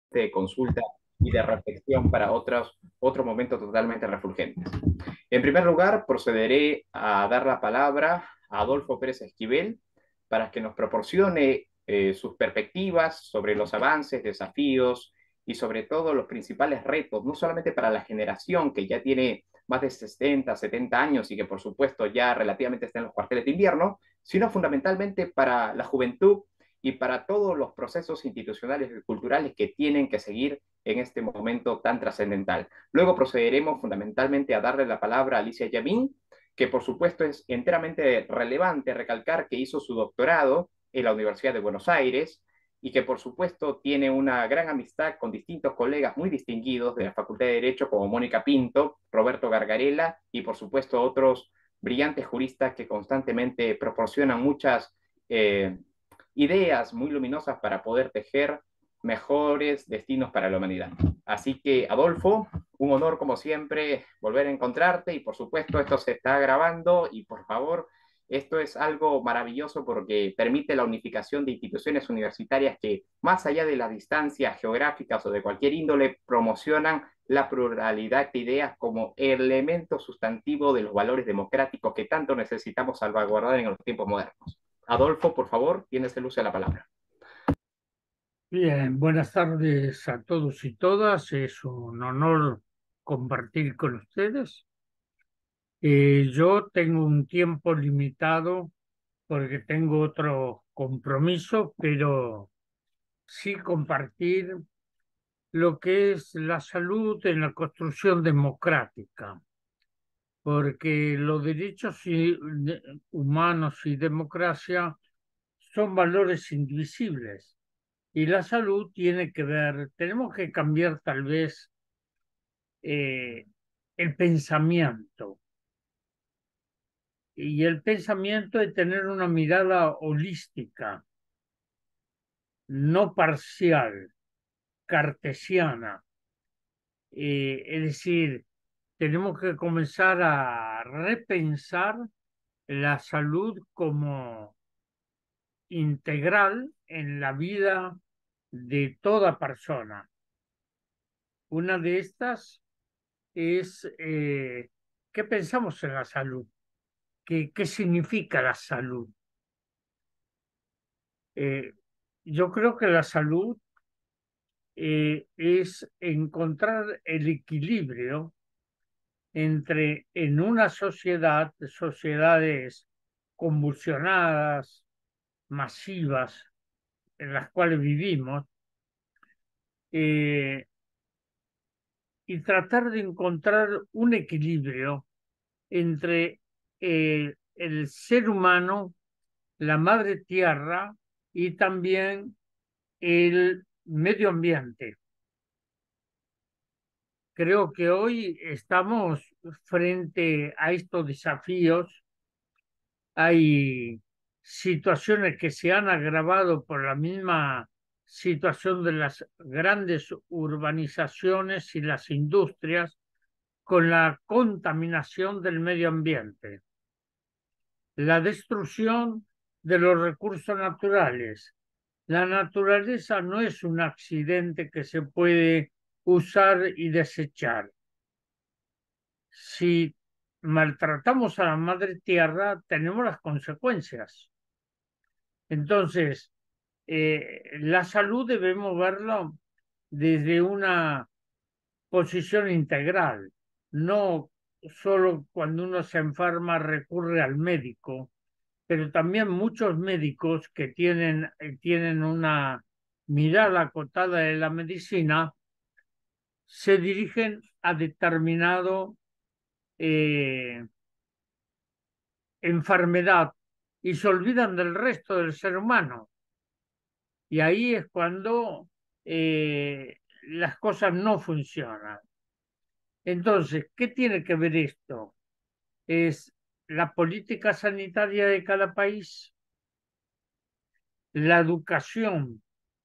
de consulta y de reflexión para otro momento totalmente refulgentes. En primer lugar, procederé a dar la palabra a Adolfo Pérez Esquivel para que nos proporcione sus perspectivas sobre los avances, desafíos y sobre todo los principales retos, no solamente para la generación que ya tiene más de 60, 70 años y que por supuesto ya relativamente está en los cuarteles de invierno, sino fundamentalmente para la juventud y para todos los procesos institucionales y culturales que tienen que seguir en este momento tan trascendental. Luego procederemos fundamentalmente a darle la palabra a Alicia Yamín, que por supuesto es enteramente relevante recalcar que hizo su doctorado en la Universidad de Buenos Aires y que por supuesto tiene una gran amistad con distintos colegas muy distinguidos de la Facultad de Derecho como Mónica Pinto, Roberto Gargarella y por supuesto otros brillantes juristas que constantemente proporcionan muchas ideas muy luminosas para poder tejer mejores destinos para la humanidad. Así que, Adolfo, un honor como siempre volver a encontrarte y por supuesto esto se está grabando y por favor, esto es algo maravilloso porque permite la unificación de instituciones universitarias que, más allá de las distancias geográficas o de cualquier índole, promocionan la pluralidad de ideas como elemento sustantivo de los valores democráticos que tanto necesitamos salvaguardar en los tiempos modernos. Adolfo, por favor, tienes el uso de la palabra. Bien, buenas tardes a todos y todas. Es un honor compartir con ustedes. Yo tengo un tiempo limitado porque tengo otro compromiso, pero sí compartir lo que es la salud en la construcción democrática, porque los derechos humanos y democracia son valores indivisibles. Y la salud tiene que ver, tenemos que cambiar tal vez eh, el pensamiento. Y el pensamiento de tener una mirada holística, no parcial, cartesiana. Es decir, tenemos que comenzar a repensar la salud como integral en la vida de toda persona. Una de estas es qué pensamos en la salud, qué significa la salud. Eh, yo creo que la salud es encontrar el equilibrio entre en una sociedad, sociedades convulsionadas, masivas, en las cuales vivimos, eh, y tratar de encontrar un equilibrio entre el ser humano, la madre tierra y también el medio ambiente. Creo que hoy estamos frente a estos desafíos. Hay situaciones que se han agravado por la misma situación de las grandes urbanizaciones y las industrias con la contaminación del medio ambiente, la destrucción de los recursos naturales. La naturaleza no es un accidente que se puede usar y desechar. Si maltratamos a la madre tierra, tenemos las consecuencias. Entonces, la salud debemos verlo desde una posición integral, no solo cuando uno se enferma recurre al médico, pero también muchos médicos que tienen una mirada acotada de la medicina se dirigen a determinado eh, enfermedad y se olvidan del resto del ser humano. Y ahí es cuando las cosas no funcionan. Entonces, ¿qué tiene que ver esto? Es la política sanitaria de cada país, la educación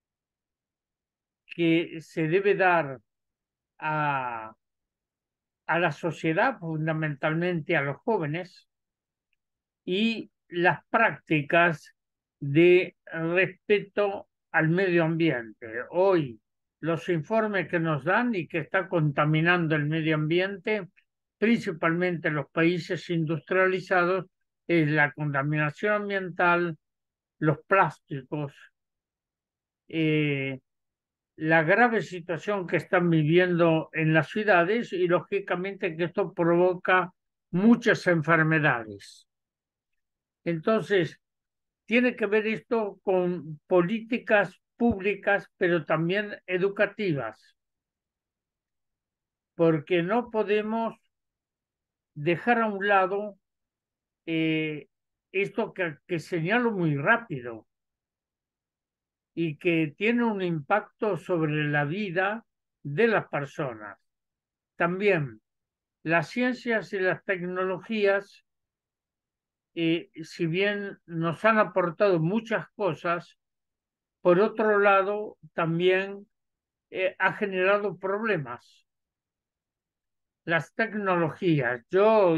que se debe dar a, a la sociedad, fundamentalmente a los jóvenes, y las prácticas de respeto al medio ambiente. Hoy los informes que nos dan y que está contaminando el medio ambiente, principalmente los países industrializados, es la contaminación ambiental, los plásticos, eh, la grave situación que están viviendo en las ciudades y lógicamente que esto provoca muchas enfermedades. Entonces, tiene que ver esto con políticas públicas, pero también educativas, porque no podemos dejar a un lado esto que señalo muy rápido y que tiene un impacto sobre la vida de las personas. También las ciencias y las tecnologías, si bien nos han aportado muchas cosas, por otro lado, también ha generado problemas. Las tecnologías. Yo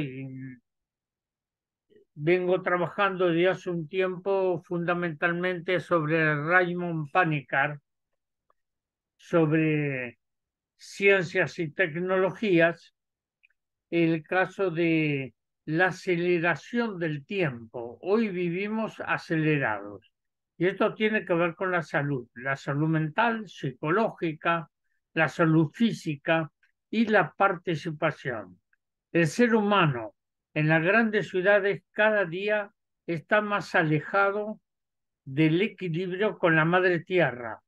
vengo trabajando desde hace un tiempo fundamentalmente sobre Raymond Panikar, sobre ciencias y tecnologías, el caso de la aceleración del tiempo. Hoy vivimos acelerados y esto tiene que ver con la salud mental, psicológica, la salud física y la participación. El ser humano en las grandes ciudades cada día está más alejado del equilibrio con la madre tierra.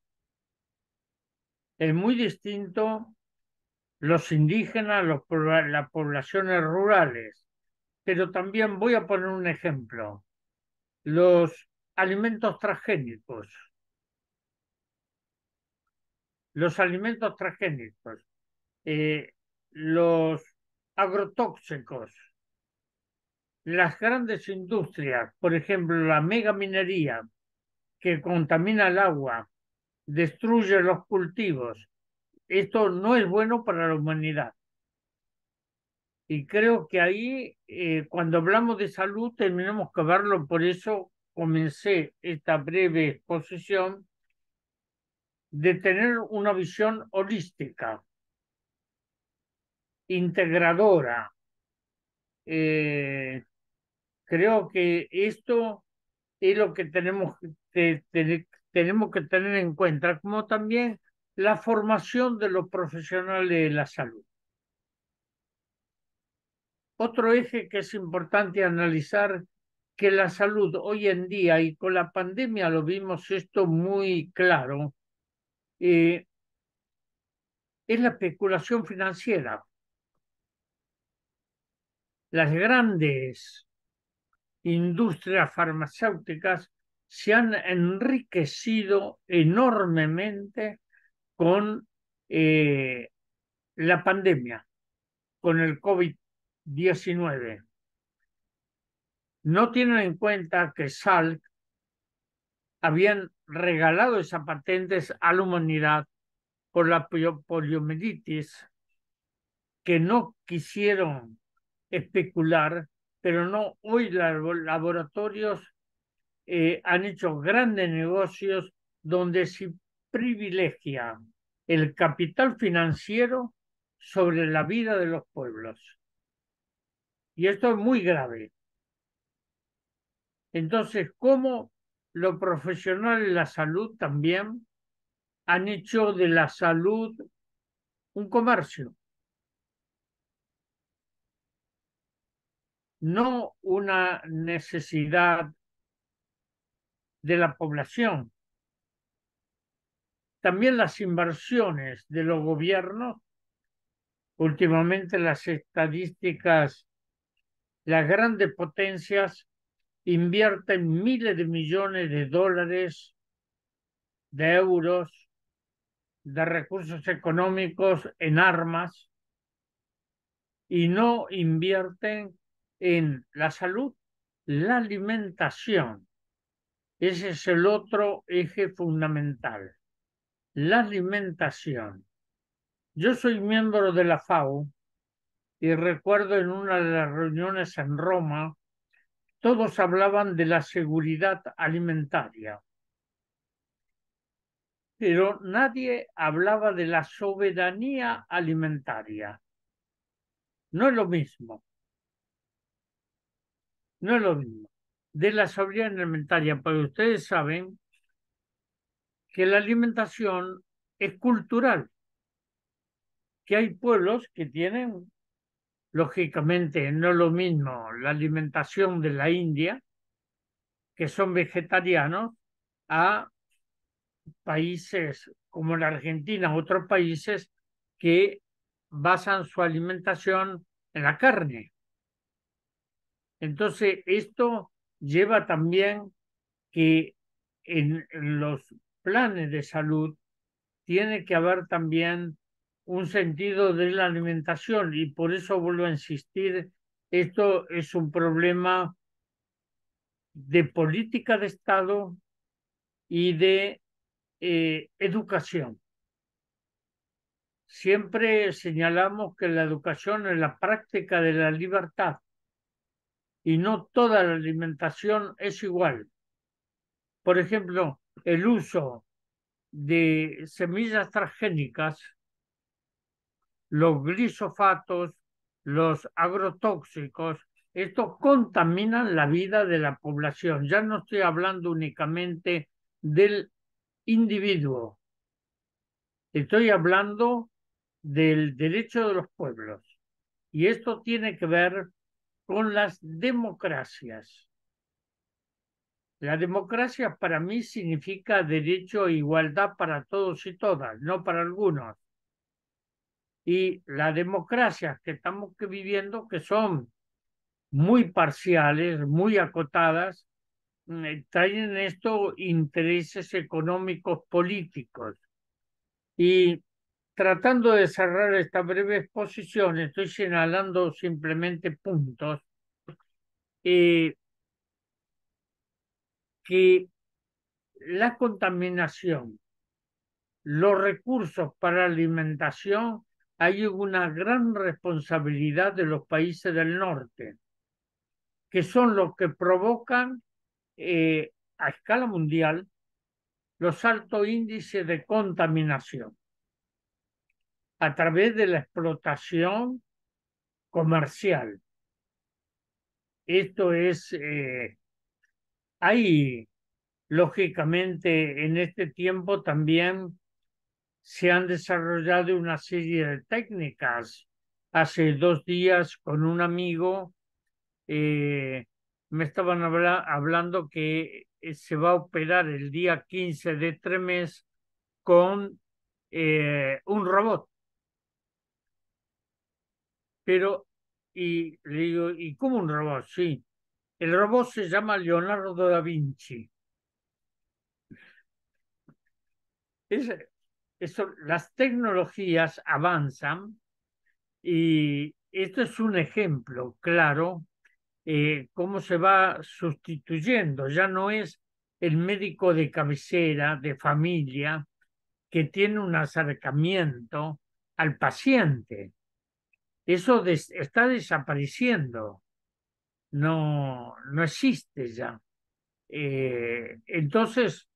Es muy distinto los indígenas, las poblaciones rurales. Pero también voy a poner un ejemplo. Los alimentos transgénicos. Los alimentos transgénicos. Los agrotóxicos. Las grandes industrias, por ejemplo, la megaminería que contamina el agua, destruye los cultivos. Esto no es bueno para la humanidad. Y creo que ahí, cuando hablamos de salud, tenemos que verlo. Por eso comencé esta breve exposición de tener una visión holística, integradora. Eh, Creo que esto es lo que tenemos que tener en cuenta, como también la formación de los profesionales de la salud. Otro eje que es importante analizar, que la salud hoy en día, y con la pandemia lo vimos esto muy claro, es la especulación financiera. Las grandes industrias farmacéuticas se han enriquecido enormemente con la pandemia, con el COVID-19. No tienen en cuenta que Salk habían regalado esas patentes a la humanidad por la poliomielitis, que no quisieron especular, pero no, hoy los laboratorios han hecho grandes negocios donde se privilegia el capital financiero sobre la vida de los pueblos. Y esto es muy grave. Entonces, ¿cómo los profesionales de la salud también han hecho de la salud un comercio, no una necesidad de la población? También las inversiones de los gobiernos, últimamente las estadísticas, las grandes potencias invierten miles de millones de dólares, de euros, de recursos económicos en armas y no invierten en la salud, la alimentación. Ese es el otro eje fundamental, la alimentación. Yo soy miembro de la FAO y recuerdo en una de las reuniones en Roma, todos hablaban de la seguridad alimentaria. pero nadie hablaba de la soberanía alimentaria. No es lo mismo, no es lo mismo. De la soberanía alimentaria, porque ustedes saben que la alimentación es cultural, que hay pueblos que tienen, lógicamente, no es lo mismo la alimentación de la India, que son vegetarianos, a países como la Argentina, otros países que basan su alimentación en la carne. Entonces, esto lleva también que en los planes de salud tiene que haber también un sentido de la alimentación y por eso vuelvo a insistir, esto es un problema de política de Estado y de educación. Siempre señalamos que la educación es la práctica de la libertad y no toda la alimentación es igual. Por ejemplo, el uso de semillas transgénicas, los glisofatos, los agrotóxicos, estos contaminan la vida de la población. Ya no estoy hablando únicamente del individuo, estoy hablando del derecho de los pueblos. Y esto tiene que ver con las democracias. La democracia para mí significa derecho e igualdad para todos y todas, no para algunos. Y las democracias que estamos viviendo, que son muy parciales, muy acotadas, traen esto intereses económicos políticos. Y tratando de cerrar esta breve exposición, estoy señalando simplemente puntos eh, que la contaminación, los recursos para alimentación, hay una gran responsabilidad de los países del norte, que son los que provocan a escala mundial los altos índices de contaminación a través de la explotación comercial. Esto es, hay lógicamente en este tiempo también se han desarrollado una serie de técnicas. Hace 2 días con un amigo eh, me estaban hablando que se va a operar el día 15 de este mes con un robot. Pero, y le digo, ¿y cómo un robot? Sí, el robot se llama Leonardo da Vinci. Es, las tecnologías avanzan y esto es un ejemplo claro cómo se va sustituyendo. Ya no es el médico de cabecera, de familia, que tiene un acercamiento al paciente. Eso está desapareciendo, no existe ya. Entonces,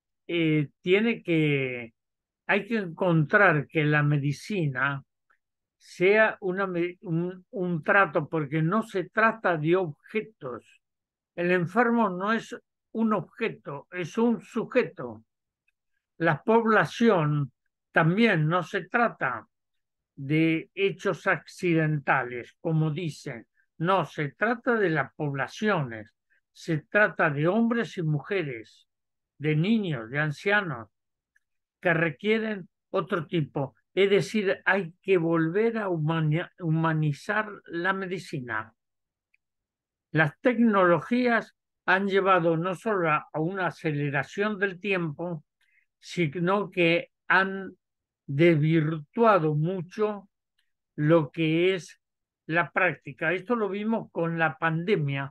hay que encontrar que la medicina sea un trato, porque no se trata de objetos. El enfermo no es un objeto, es un sujeto. La población también no se trata de hechos accidentales, como dicen. No, se trata de las poblaciones, se trata de hombres y mujeres, de niños, de ancianos, que requieren otro tipo. Es decir, hay que volver a humanizar la medicina. Las tecnologías han llevado no solo a una aceleración del tiempo, sino que han desvirtuado mucho lo que es la práctica. Esto lo vimos con la pandemia.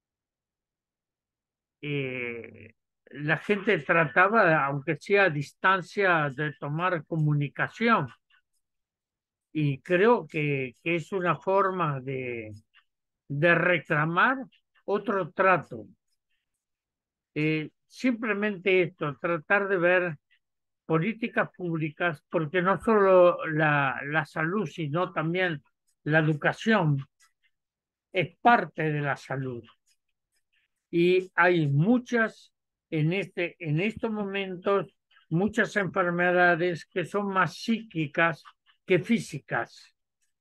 La gente trataba, aunque sea a distancia, de tomar comunicación. Y creo que es una forma de reclamar otro trato. Simplemente esto, tratar de ver políticas públicas, porque no solo la salud, sino también la educación es parte de la salud. Y hay muchas, en estos momentos, muchas enfermedades que son más psíquicas que físicas.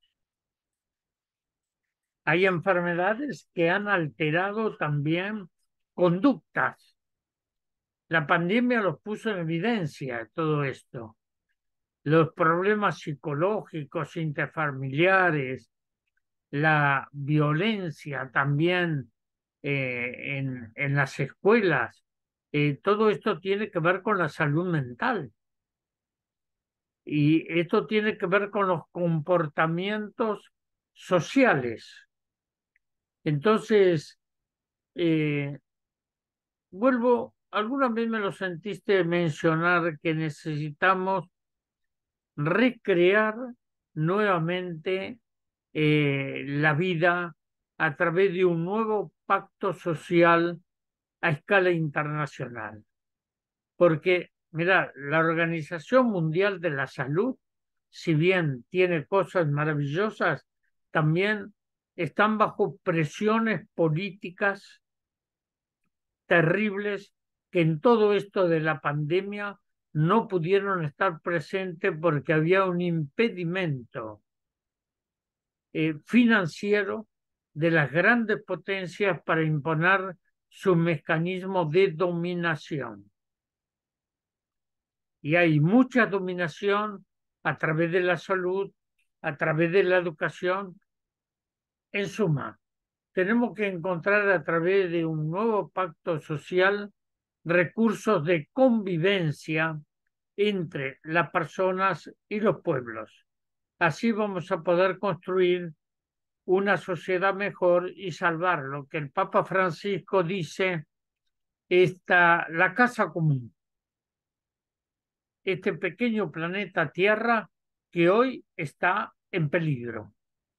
Hay enfermedades que han alterado también conductas. La pandemia los puso en evidencia, todo esto. Los problemas psicológicos, interfamiliares, la violencia también en las escuelas. Todo esto tiene que ver con la salud mental y esto tiene que ver con los comportamientos sociales. Entonces, eh, alguna vez me lo sentiste mencionar que necesitamos recrear nuevamente la vida a través de un nuevo pacto social a escala internacional. Porque, mira, la Organización Mundial de la Salud, si bien tiene cosas maravillosas, también están bajo presiones políticas terribles que en todo esto de la pandemia no pudieron estar presentes porque había un impedimento financiero de las grandes potencias para imponer su mecanismo de dominación. Y hay mucha dominación a través de la salud, a través de la educación. En suma, tenemos que encontrar a través de un nuevo pacto social recursos de convivencia entre las personas y los pueblos. Así vamos a poder construir una sociedad mejor y salvar lo que el Papa Francisco dice, la casa común, este pequeño planeta Tierra que hoy está en peligro.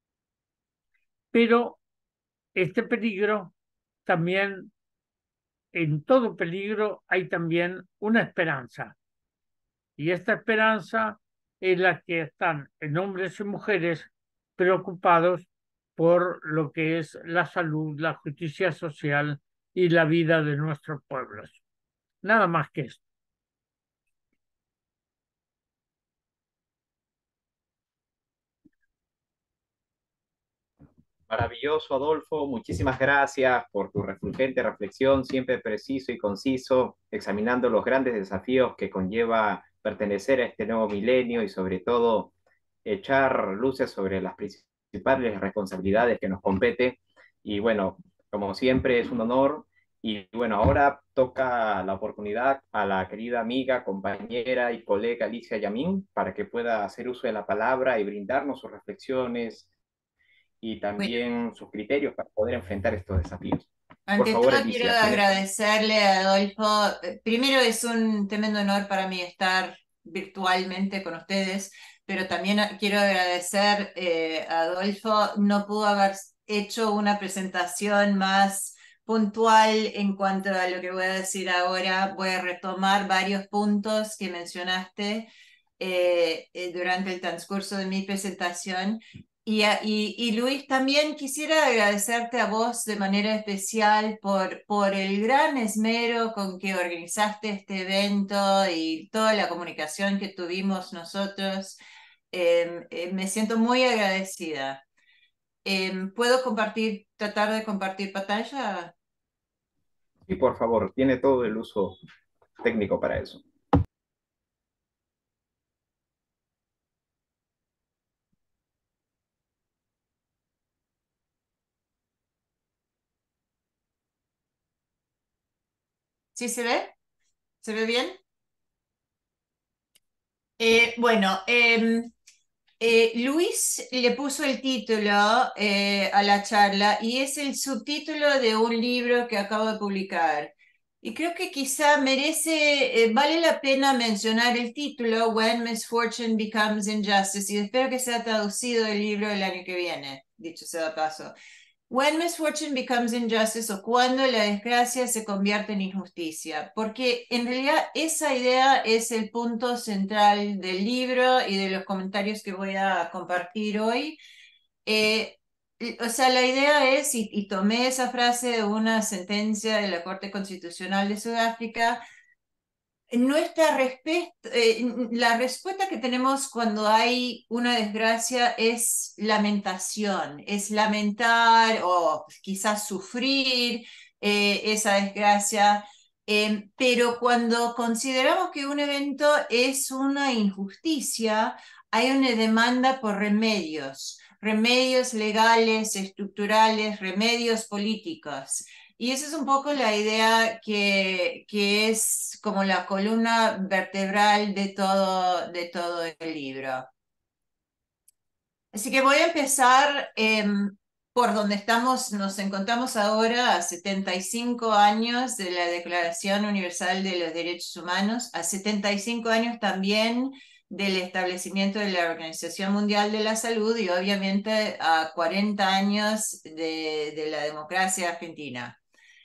Pero este peligro también, en todo peligro, hay también una esperanza. Y esta esperanza es la que están en hombres y mujeres preocupados por lo que es la salud, la justicia social y la vida de nuestros pueblos. Nada más que esto. Maravilloso, Adolfo. Muchísimas gracias por tu refulgente reflexión, siempre preciso y conciso, examinando los grandes desafíos que conlleva pertenecer a este nuevo milenio y sobre todo echar luces sobre las principales responsabilidades que nos compete. Y bueno, como siempre es un honor. Y bueno, ahora toca la oportunidad a la querida amiga, compañera y colega Alicia Yamín para que pueda hacer uso de la palabra y brindarnos sus reflexiones y Bueno, también sus criterios para poder enfrentar estos desafíos. Por ante favor, todo quiero Alicia, tienes... agradecerle a Adolfo. Primero es un tremendo honor para mí estar virtualmente con ustedes, pero también quiero agradecer a Adolfo. No pudo haber hecho una presentación más puntual en cuanto a lo que voy a decir ahora. Voy a retomar varios puntos que mencionaste durante el transcurso de mi presentación. Y Luis, también quisiera agradecerte a vos de manera especial por el gran esmero con que organizaste este evento y toda la comunicación que tuvimos nosotros. Me siento muy agradecida. ¿Puedo tratar de compartir pantalla? Sí, por favor, tiene todo el uso técnico para eso. ¿Sí se ve? ¿Se ve bien? Bueno, Luis le puso el título a la charla y es el subtítulo de un libro que acabo de publicar. Y creo que quizá vale la pena mencionar el título, When Misfortune Becomes Injustice, y espero que sea traducido el libro el año que viene, dicho sea de paso. When misfortune becomes injustice, o cuando la desgracia se convierte en injusticia, porque en realidad esa idea es el punto central del libro y de los comentarios que voy a compartir hoy. O sea, la idea es, y tomé esa frase de una sentencia de la Corte Constitucional de Sudáfrica, la respuesta que tenemos cuando hay una desgracia es lamentación, es lamentar o quizás sufrir esa desgracia, pero cuando consideramos que un evento es una injusticia, hay una demanda por remedios, remedios legales, estructurales, remedios políticos. Y esa es un poco la idea que es como la columna vertebral de todo el libro. Así que voy a empezar por donde nos encontramos ahora, a 75 años de la Declaración Universal de los Derechos Humanos, a 75 años también del establecimiento de la Organización Mundial de la Salud y obviamente a 40 años de la democracia argentina.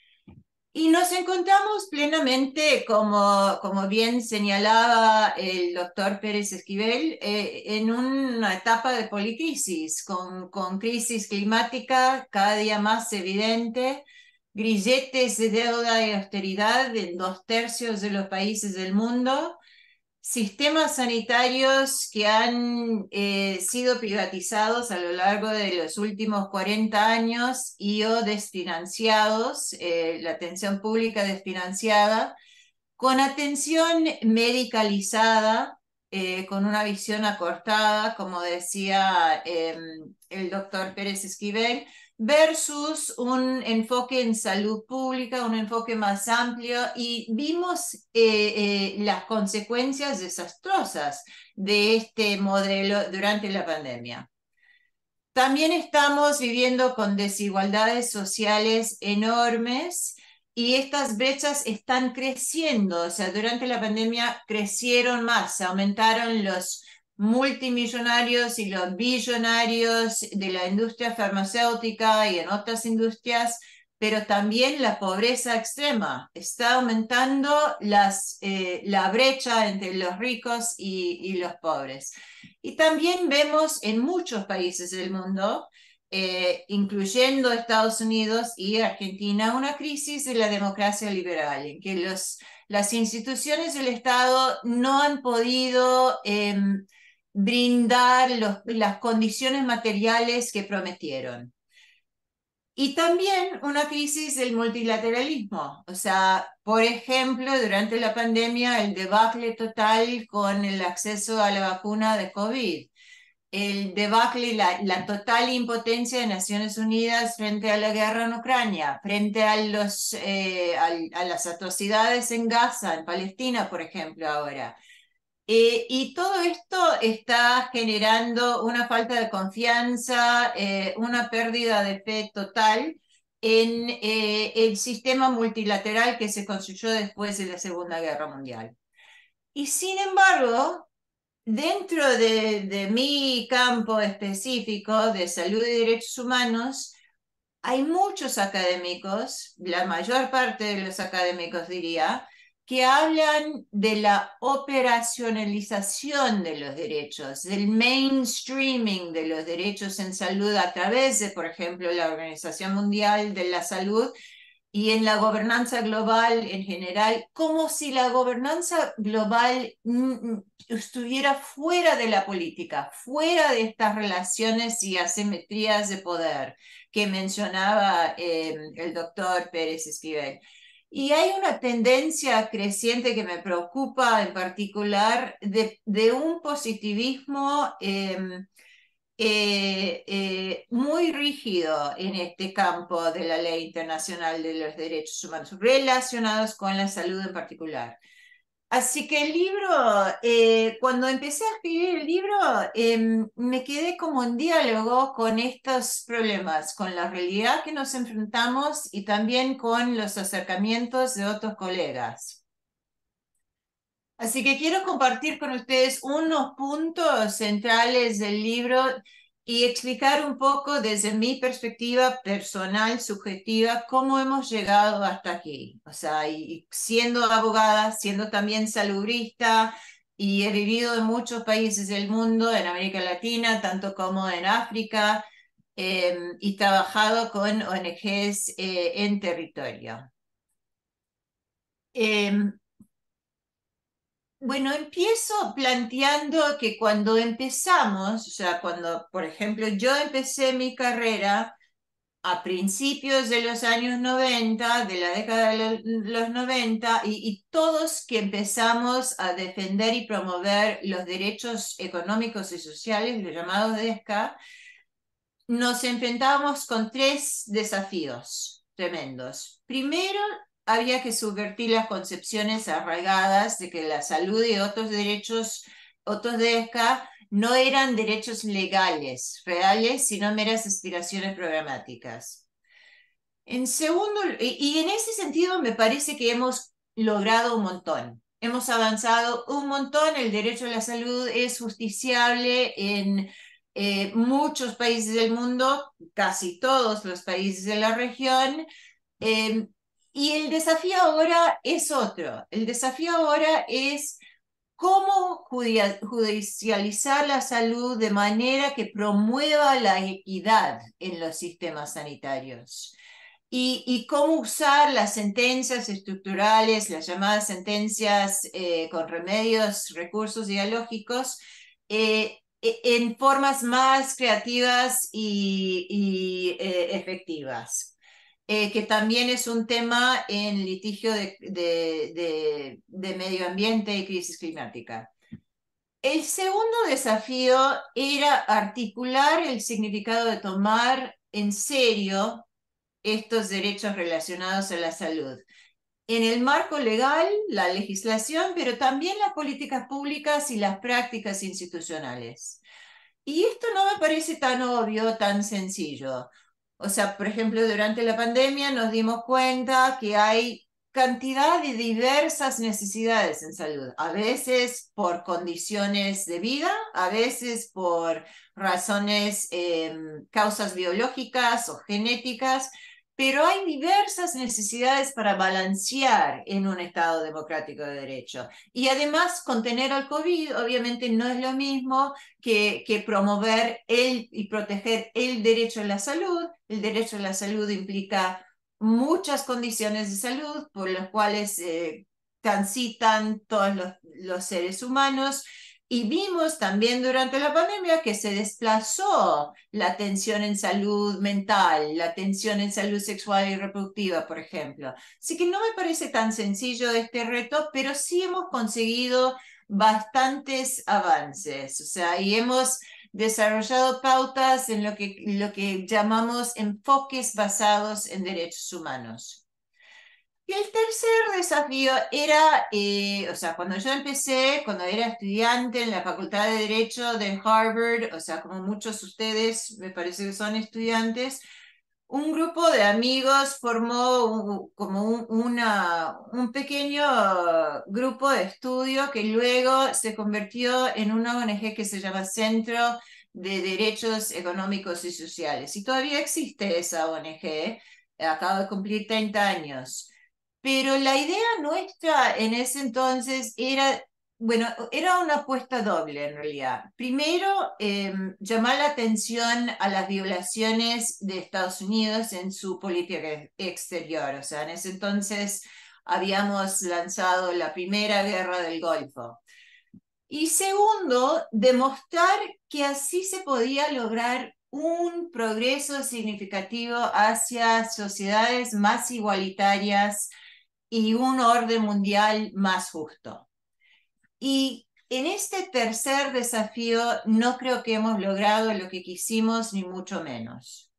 Y nos encontramos plenamente, como bien señalaba el doctor Pérez Esquivel, en una etapa de policrisis, con crisis climática cada día más evidente, grilletes de deuda y austeridad en 2/3 de los países del mundo, sistemas sanitarios que han sido privatizados a lo largo de los últimos 40 años y o desfinanciados, la atención pública desfinanciada, con atención medicalizada, con una visión acortada, como decía el doctor Pérez Esquivel, versus un enfoque en salud pública, un enfoque más amplio, y vimos las consecuencias desastrosas de este modelo durante la pandemia. También estamos viviendo con desigualdades sociales enormes y estas brechas están creciendo. O sea, durante la pandemia crecieron más, aumentaron los multimillonarios y los billonarios de la industria farmacéutica y en otras industrias, pero también la pobreza extrema. Está aumentando la brecha entre los ricos y los pobres. Y también vemos en muchos países del mundo, incluyendo Estados Unidos y Argentina, una crisis de la democracia liberal, en que las instituciones del Estado no han podido brindar las condiciones materiales que prometieron. Y también una crisis del multilateralismo. O sea, por ejemplo, durante la pandemia, el debacle total con el acceso a la vacuna de COVID, el debacle, la total impotencia de Naciones Unidas frente a la guerra en Ucrania, frente a las atrocidades en Gaza, en Palestina, por ejemplo, ahora. Y todo esto está generando una falta de confianza, una pérdida de fe total en el sistema multilateral que se construyó después de la Segunda Guerra Mundial. Y sin embargo, dentro de mi campo específico de salud y derechos humanos, hay muchos académicos, la mayor parte de los académicos diría, que hablan de la operacionalización de los derechos, del mainstreaming de los derechos en salud a través de, por ejemplo, la Organización Mundial de la Salud y en la gobernanza global en general, como si la gobernanza global estuviera fuera de la política, fuera de estas relaciones y asimetrías de poder que mencionaba el doctor Pérez Esquivel. Y hay una tendencia creciente que me preocupa en particular de un positivismo muy rígido en este campo de la ley internacional de los derechos humanos, relacionados con la salud en particular. Así que el libro, cuando empecé a escribir el libro, me quedé como en diálogo con estos problemas, con la realidad que nos enfrentamos y también con los acercamientos de otros colegas. Así que quiero compartir con ustedes unos puntos centrales del libro y explicar un poco desde mi perspectiva personal, subjetiva, cómo hemos llegado hasta aquí. O sea, y siendo abogada, siendo también salubrista, y he vivido en muchos países del mundo, en América Latina, tanto como en África, y trabajado con ONGs en territorio. Bueno, empiezo planteando que cuando empezamos, o sea, cuando, por ejemplo, yo empecé mi carrera a principios de los años 90, de la década de los 90, y todos que empezamos a defender y promover los derechos económicos y sociales, los llamados DESCA, nos enfrentábamos con tres desafíos tremendos. Primero, había que subvertir las concepciones arraigadas de que la salud y otros derechos, otros DESCA, no eran derechos legales, reales, sino meras aspiraciones programáticas. En segundo, y en ese sentido me parece que hemos logrado un montón. Hemos avanzado un montón, el derecho a la salud es justiciable en muchos países del mundo, casi todos los países de la región, eh, y el desafío ahora es otro. El desafío ahora es cómo judicializar la salud de manera que promueva la equidad en los sistemas sanitarios. Y cómo usar las sentencias estructurales, las llamadas sentencias con remedios, recursos dialógicos, en formas más creativas y efectivas. Que también es un tema en litigio de medio ambiente y crisis climática. El segundo desafío era articular el significado de tomar en serio estos derechos relacionados a la salud en el marco legal, la legislación, pero también las políticas públicas y las prácticas institucionales. Y esto no me parece tan obvio, tan sencillo. O sea, por ejemplo, durante la pandemia nos dimos cuenta que hay cantidad de diversas necesidades en salud, a veces por condiciones de vida, a veces por razones, causas biológicas o genéticas, pero hay diversas necesidades para balancear en un Estado democrático de derecho. Y además, contener al COVID obviamente no es lo mismo que promover y proteger el derecho a la salud. El derecho a la salud implica muchas condiciones de salud por las cuales transitan todos los seres humanos. Y vimos también durante la pandemia que se desplazó la atención en salud mental, la atención en salud sexual y reproductiva, por ejemplo. Así que no me parece tan sencillo este reto, pero sí hemos conseguido bastantes avances. O sea, y hemos desarrollado pautas en lo que llamamos enfoques basados en derechos humanos. Y el tercer desafío era, o sea, cuando yo empecé, cuando era estudiante en la Facultad de Derecho de Harvard, o sea, como muchos de ustedes me parece que son estudiantes, un grupo de amigos formó como un pequeño grupo de estudio que luego se convirtió en una ONG que se llama Centro de Derechos Económicos y Sociales. Y todavía existe esa ONG, acaba de cumplir 30 años. Pero la idea nuestra en ese entonces era, bueno, era una apuesta doble en realidad. Primero, llamar la atención a las violaciones de Estados Unidos en su política exterior. O sea, en ese entonces habíamos lanzado la primera guerra del Golfo. Y segundo, demostrar que así se podía lograr un progreso significativo hacia sociedades más igualitarias y un orden mundial más justo. Y en este tercer desafío no creo que hemos logrado lo que quisimos, ni mucho menos.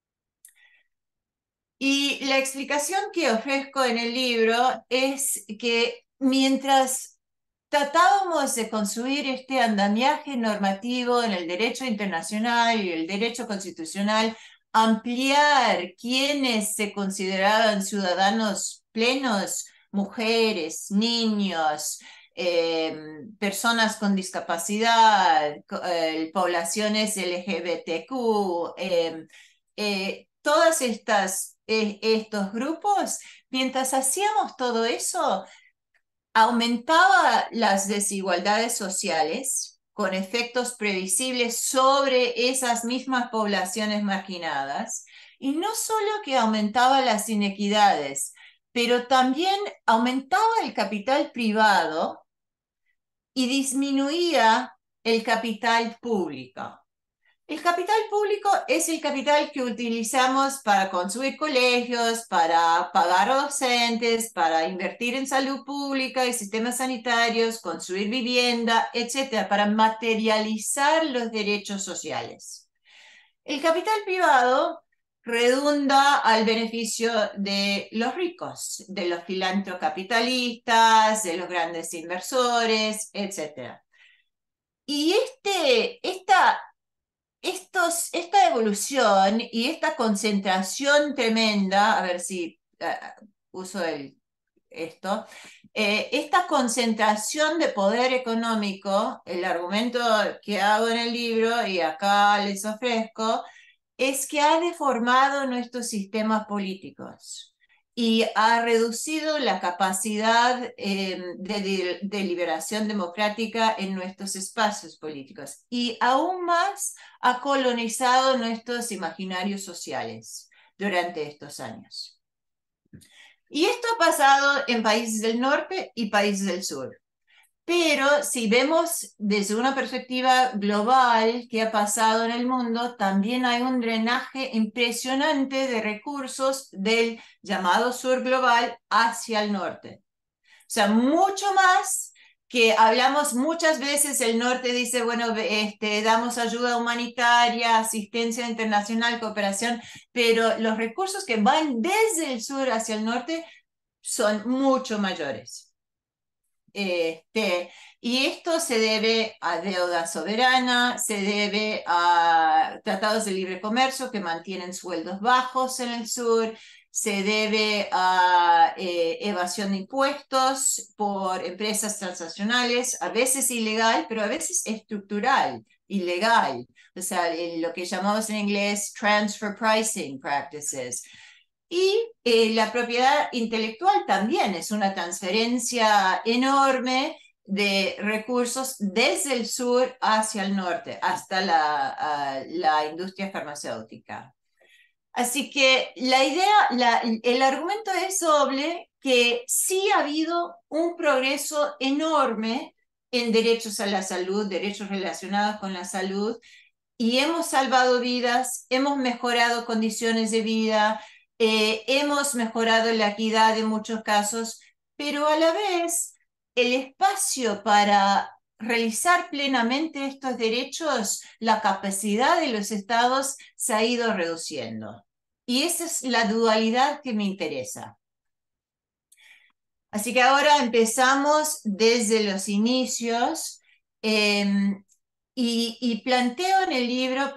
Y la explicación que ofrezco en el libro es que mientras tratábamos de construir este andamiaje normativo en el derecho internacional y el derecho constitucional, ampliar quienes se consideraban ciudadanos plenos, mujeres, niños, personas con discapacidad, poblaciones LGBTQ, todas estos grupos, mientras hacíamos todo eso, aumentaba las desigualdades sociales con efectos previsibles sobre esas mismas poblaciones marginadas, y no solo que aumentaba las inequidades, pero también aumentaba el capital privado y disminuía el capital público. El capital público es el capital que utilizamos para construir colegios, para pagar a docentes, para invertir en salud pública y sistemas sanitarios, construir vivienda, etcétera, para materializar los derechos sociales. El capital privado redunda al beneficio de los ricos, de los filantrocapitalistas, de los grandes inversores, etcétera. Y esta evolución y esta concentración tremenda, a ver si uso esta concentración de poder económico, el argumento que hago en el libro y acá les ofrezco, es que ha deformado nuestros sistemas políticos y ha reducido la capacidad de deliberación democrática en nuestros espacios políticos, y aún más ha colonizado nuestros imaginarios sociales durante estos años. Y esto ha pasado en países del norte y países del sur. Pero si vemos desde una perspectiva global qué ha pasado en el mundo, también hay un drenaje impresionante de recursos del llamado sur global hacia el norte. O sea, mucho más que hablamos muchas veces, el norte dice, bueno, damos ayuda humanitaria, asistencia internacional, cooperación, pero los recursos que van desde el sur hacia el norte son mucho mayores. Y esto se debe a deuda soberana, se debe a tratados de libre comercio que mantienen sueldos bajos en el sur, se debe a evasión de impuestos por empresas transnacionales, a veces ilegal, pero a veces estructural, ilegal. O sea, lo que llamamos en inglés transfer pricing practices. Y la propiedad intelectual también es una transferencia enorme de recursos desde el sur hacia el norte, hasta la industria farmacéutica. Así que el argumento es doble, que sí ha habido un progreso enorme en derechos a la salud, derechos relacionados con la salud, y hemos salvado vidas, hemos mejorado condiciones de vida, hemos mejorado la equidad en muchos casos, pero a la vez el espacio para realizar plenamente estos derechos, la capacidad de los estados se ha ido reduciendo. Y esa es la dualidad que me interesa. Así que ahora empezamos desde los inicios. Y planteo en el libro,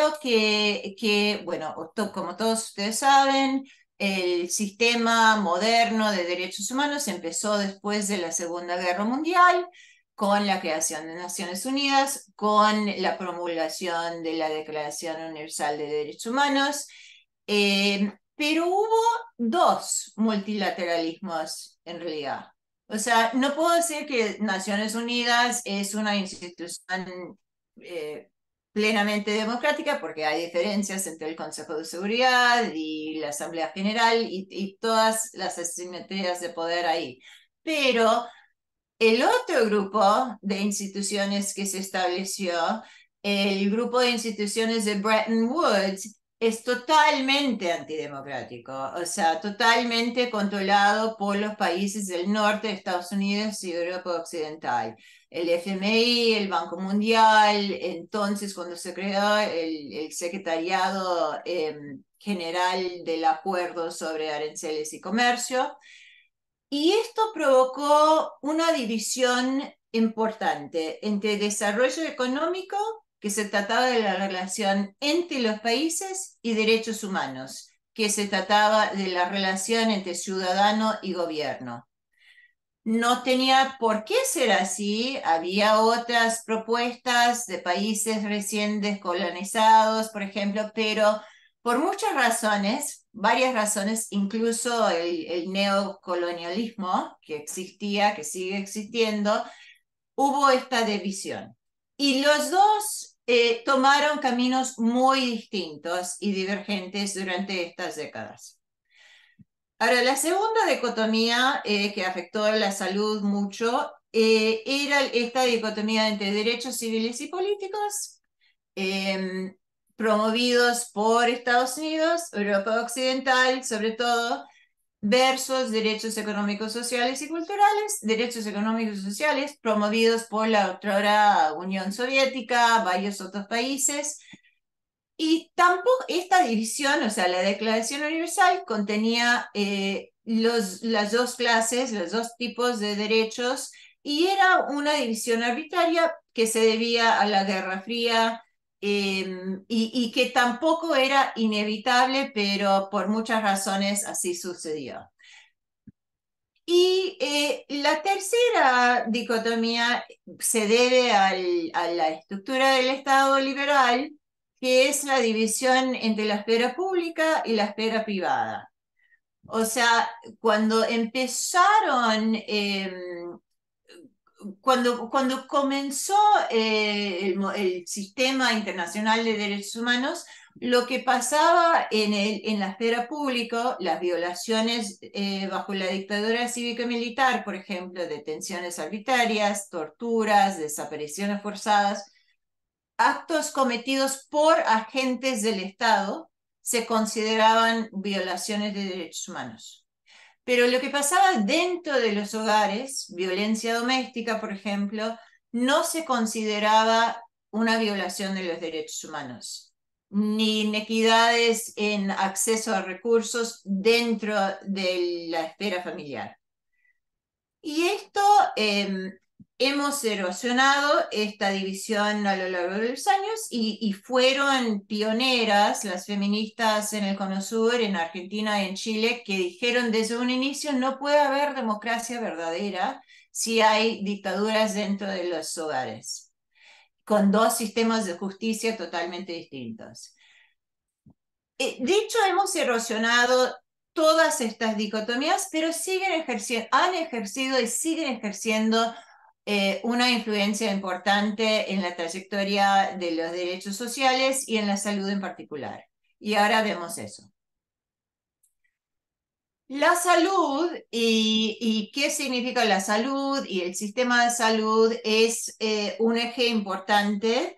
bueno, como todos ustedes saben, el sistema moderno de derechos humanos empezó después de la Segunda Guerra Mundial, con la creación de Naciones Unidas, con la promulgación de la Declaración Universal de Derechos Humanos, pero hubo dos multilateralismos en realidad. O sea, no puedo decir que Naciones Unidas es una institución plenamente democrática, porque hay diferencias entre el Consejo de Seguridad y la Asamblea General y todas las asimetrías de poder ahí. Pero el otro grupo de instituciones que se estableció, el grupo de instituciones de Bretton Woods, es totalmente antidemocrático, o sea, totalmente controlado por los países del norte de Estados Unidos y Europa Occidental. El FMI, el Banco Mundial, entonces cuando se creó el Secretariado General del Acuerdo sobre Aranceles y Comercio, y esto provocó una división importante entre desarrollo económico, que se trataba de la relación entre los países, y derechos humanos, que se trataba de la relación entre ciudadano y gobierno. no tenía por qué ser así. Había otras propuestas de países recién descolonizados, por ejemplo, pero por muchas razones, varias razones, incluso el neocolonialismo que existía, que sigue existiendo, hubo esta división. Y los dos tomaron caminos muy distintos y divergentes durante estas décadas. Ahora, la segunda dicotomía que afectó a la salud mucho era esta dicotomía entre derechos civiles y políticos, eh, promovidos por Estados Unidos, Europa Occidental sobre todo, versus derechos económicos, sociales y culturales, derechos económicos y sociales promovidos por la otrora Unión Soviética, varios otros países. Y tampoco esta división, o sea, la Declaración Universal contenía las dos clases, los dos tipos de derechos, y era una división arbitraria que se debía a la Guerra Fría y que tampoco era inevitable, pero por muchas razones así sucedió. Y la tercera dicotomía se debe a la estructura del Estado liberal, que es la división entre la esfera pública y la esfera privada. O sea, cuando empezaron, cuando comenzó el sistema internacional de derechos humanos, lo que pasaba en la esfera pública, las violaciones bajo la dictadura cívico-militar, por ejemplo, detenciones arbitrarias, torturas, desapariciones forzadas, actos cometidos por agentes del Estado, se consideraban violaciones de derechos humanos. Pero lo que pasaba dentro de los hogares, violencia doméstica, por ejemplo, no se consideraba una violación de los derechos humanos, ni inequidades en acceso a recursos dentro de la esfera familiar. Y esto hemos erosionado esta división a lo largo de los años y fueron pioneras las feministas en el Cono Sur, en Argentina y en Chile, que dijeron desde un inicio no puede haber democracia verdadera si hay dictaduras dentro de los hogares, con dos sistemas de justicia totalmente distintos. De hecho, hemos erosionado todas estas dicotomías, pero siguen ejerciendo, han ejercido y siguen ejerciendo una influencia importante en la trayectoria de los derechos sociales y en la salud en particular. Y ahora vemos eso. La salud y qué significa la salud y el sistema de salud es un eje importante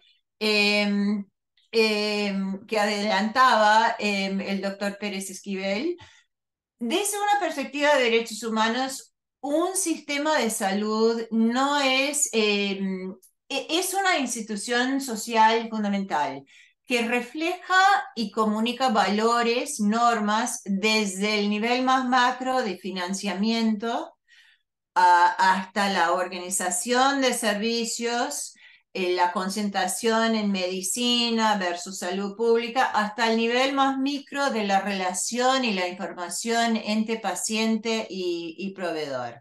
que adelantaba el doctor Pérez Esquivel. Desde una perspectiva de derechos humanos, un sistema de salud no es, es una institución social fundamental que refleja y comunica valores, normas, desde el nivel más macro de financiamiento hasta la organización de servicios, la concentración en medicina versus salud pública, hasta el nivel más micro de la relación y la información entre paciente y proveedor.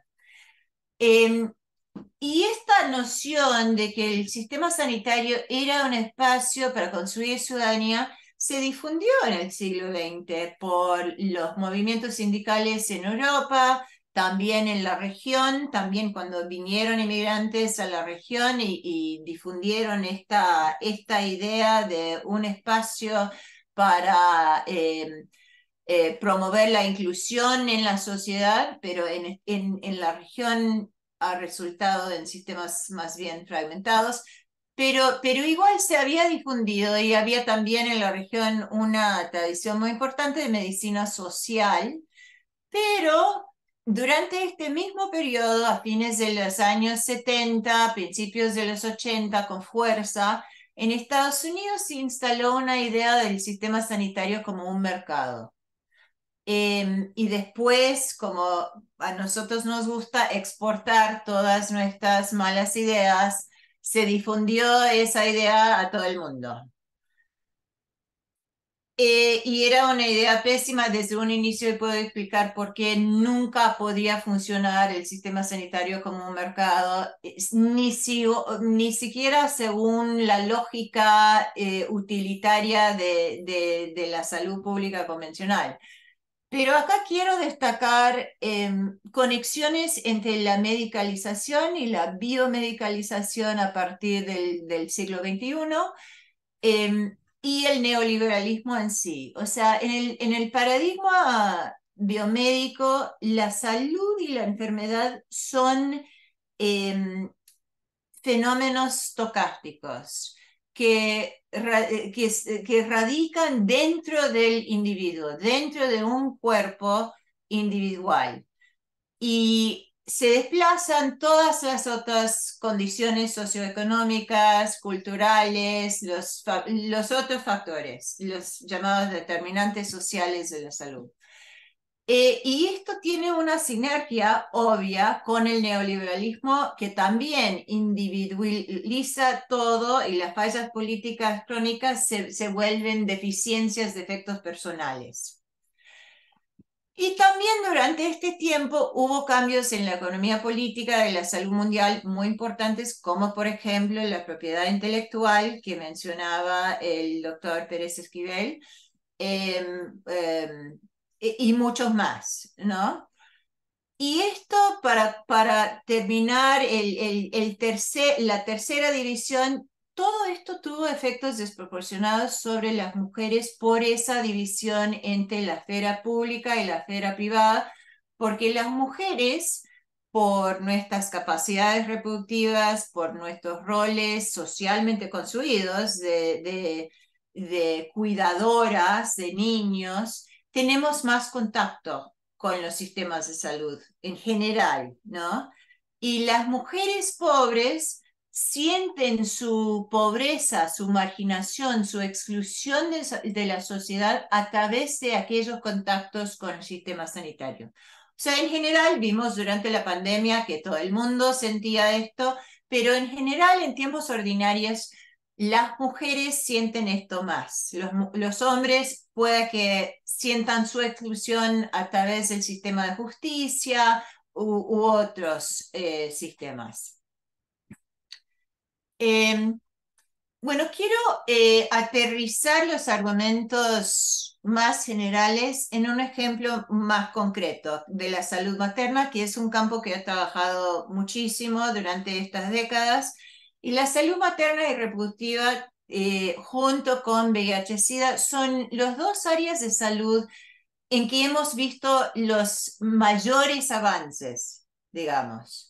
Y esta noción de que el sistema sanitario era un espacio para construir ciudadanía se difundió en el siglo XX por los movimientos sindicales en Europa, también en la región, también cuando vinieron inmigrantes a la región y difundieron esta idea de un espacio para promover la inclusión en la sociedad, pero en la región ha resultado en sistemas más bien fragmentados, pero igual se había difundido y había también en la región una tradición muy importante de medicina social, pero durante este mismo periodo, a fines de los años 70, principios de los 80, con fuerza, en Estados Unidos se instaló una idea del sistema sanitario como un mercado. Y después, como a nosotros nos gusta exportar todas nuestras malas ideas, se difundió esa idea a todo el mundo. Y era una idea pésima desde un inicio y puedo explicar por qué nunca podría funcionar el sistema sanitario como un mercado, ni siquiera según la lógica utilitaria de la salud pública convencional. Pero acá quiero destacar conexiones entre la medicalización y la biomedicalización a partir del siglo XXI, y el neoliberalismo en sí. O sea, en el paradigma biomédico, la salud y la enfermedad son eh, fenómenos stocásticos que radican dentro del individuo, dentro de un cuerpo individual. Y se desplazan todas las otras condiciones socioeconómicas, culturales, los otros factores, los llamados determinantes sociales de la salud. Y esto tiene una sinergia obvia con el neoliberalismo, que también individualiza todo, y las fallas políticas crónicas se vuelven deficiencias de efectos personales. Y también durante este tiempo hubo cambios en la economía política de la salud mundial muy importantes, como por ejemplo la propiedad intelectual que mencionaba el doctor Pérez Esquivel, y muchos más, ¿no? Y esto para terminar la tercera división, todo esto tuvo efectos desproporcionados sobre las mujeres por esa división entre la esfera pública y la esfera privada, porque las mujeres, por nuestras capacidades reproductivas, por nuestros roles socialmente construidos de cuidadoras de niños, tenemos más contacto con los sistemas de salud en general, ¿no? Y las mujeres pobres sienten su pobreza, su marginación, su exclusión de la sociedad a través de aquellos contactos con el sistema sanitario. O sea, en general vimos durante la pandemia que todo el mundo sentía esto, pero en general en tiempos ordinarios las mujeres sienten esto más. Los hombres puede que sientan su exclusión a través del sistema de justicia u otros sistemas. Bueno, quiero aterrizar los argumentos más generales en un ejemplo más concreto de la salud materna, que es un campo que he trabajado muchísimo durante estas décadas. Y la salud materna y reproductiva, junto con VIH-Sida, son los dos áreas de salud en que hemos visto los mayores avances, digamos.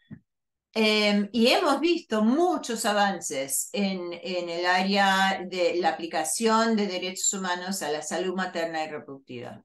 Y hemos visto muchos avances en el área de la aplicación de derechos humanos a la salud materna y reproductiva.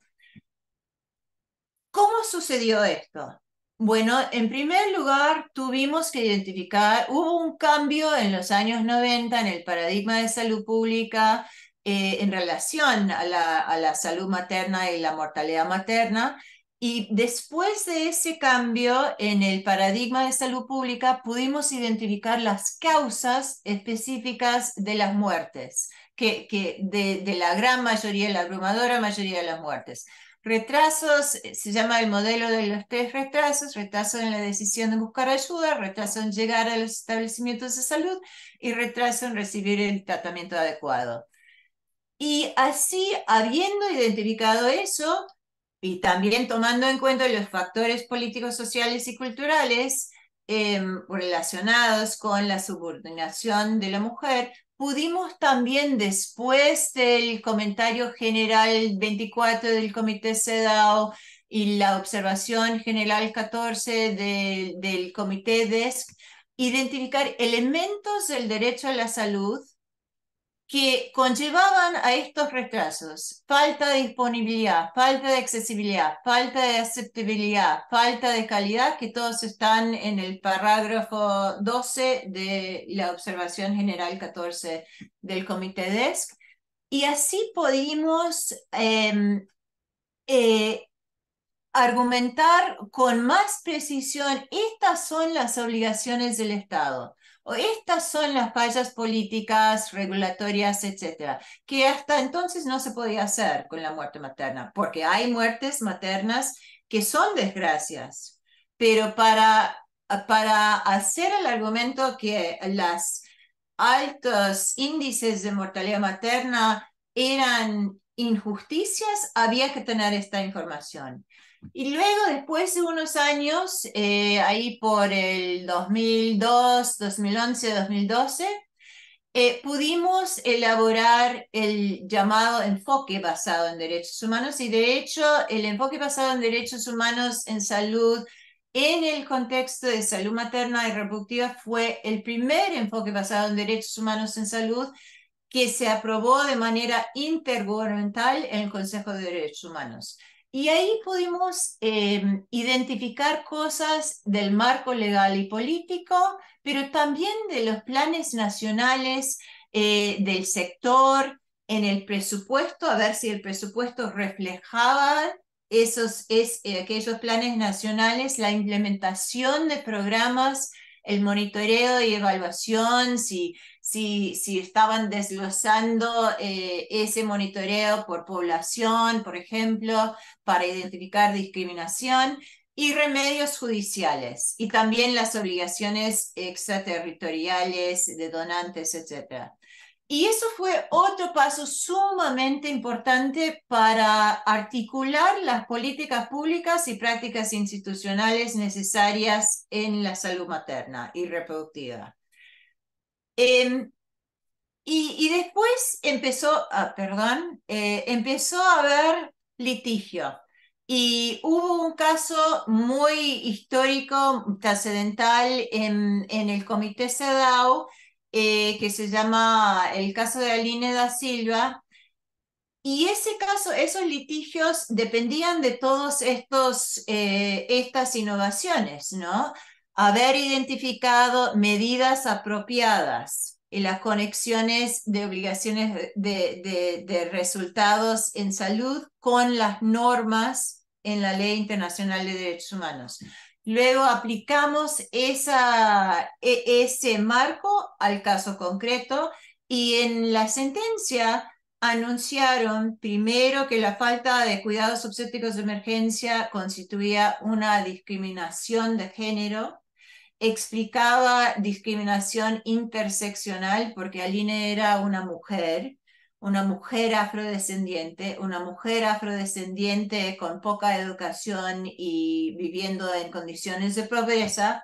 ¿Cómo sucedió esto? Bueno, en primer lugar, tuvimos que identificar, hubo un cambio en los años 90 en el paradigma de salud pública en relación a la salud materna y la mortalidad materna. Y después de ese cambio en el paradigma de salud pública, pudimos identificar las causas específicas de las muertes, de la gran mayoría, la abrumadora mayoría de las muertes. Retrasos, se llama el modelo de los tres retrasos: retraso en la decisión de buscar ayuda, retraso en llegar a los establecimientos de salud y retraso en recibir el tratamiento adecuado. Y así, habiendo identificado eso, y también tomando en cuenta los factores políticos, sociales y culturales relacionados con la subordinación de la mujer, pudimos también, después del comentario general 24 del Comité CEDAW y la observación general 14 del Comité DESC, identificar elementos del derecho a la salud que conllevaban a estos retrasos: falta de disponibilidad, falta de accesibilidad, falta de aceptabilidad, falta de calidad, que todos están en el parágrafo 12 de la observación general 14 del Comité DESC. Y así pudimos argumentar con más precisión: estas son las obligaciones del Estado. o estas son las fallas políticas, regulatorias, etcétera, que hasta entonces no se podía hacer con la muerte materna, porque hay muertes maternas que son desgracias, pero para hacer el argumento que los altos índices de mortalidad materna eran injusticias, había que tener esta información. Y luego, después de unos años, ahí por el 2002, 2011, 2012, pudimos elaborar el llamado enfoque basado en derechos humanos, y de hecho el enfoque basado en derechos humanos en salud en el contexto de salud materna y reproductiva fue el primer enfoque basado en derechos humanos en salud que se aprobó de manera intergubernamental en el Consejo de Derechos Humanos. Y ahí pudimos identificar cosas del marco legal y político, pero también de los planes nacionales del sector, en el presupuesto, a ver si el presupuesto reflejaba aquellos planes nacionales, la implementación de programas, el monitoreo y evaluación, si estaban desglosando ese monitoreo por población, por ejemplo, para identificar discriminación, y remedios judiciales, y también las obligaciones extraterritoriales de donantes, etc. Y eso fue otro paso sumamente importante para articular las políticas públicas y prácticas institucionales necesarias en la salud materna y reproductiva. Y después empezó a haber litigio. Y hubo un caso muy histórico, trascendental en el Comité CEDAW, que se llama el caso de Aline da Silva. Y ese caso, esos litigios dependían de todas estas innovaciones, ¿no? Haber identificado medidas apropiadas y las conexiones de obligaciones de resultados en salud con las normas en la Ley Internacional de Derechos Humanos. Luego aplicamos ese marco al caso concreto, y en la sentencia anunciaron primero que la falta de cuidados obstétricos de emergencia constituía una discriminación de género, explicaba discriminación interseccional porque Aline era una mujer afrodescendiente con poca educación y viviendo en condiciones de pobreza.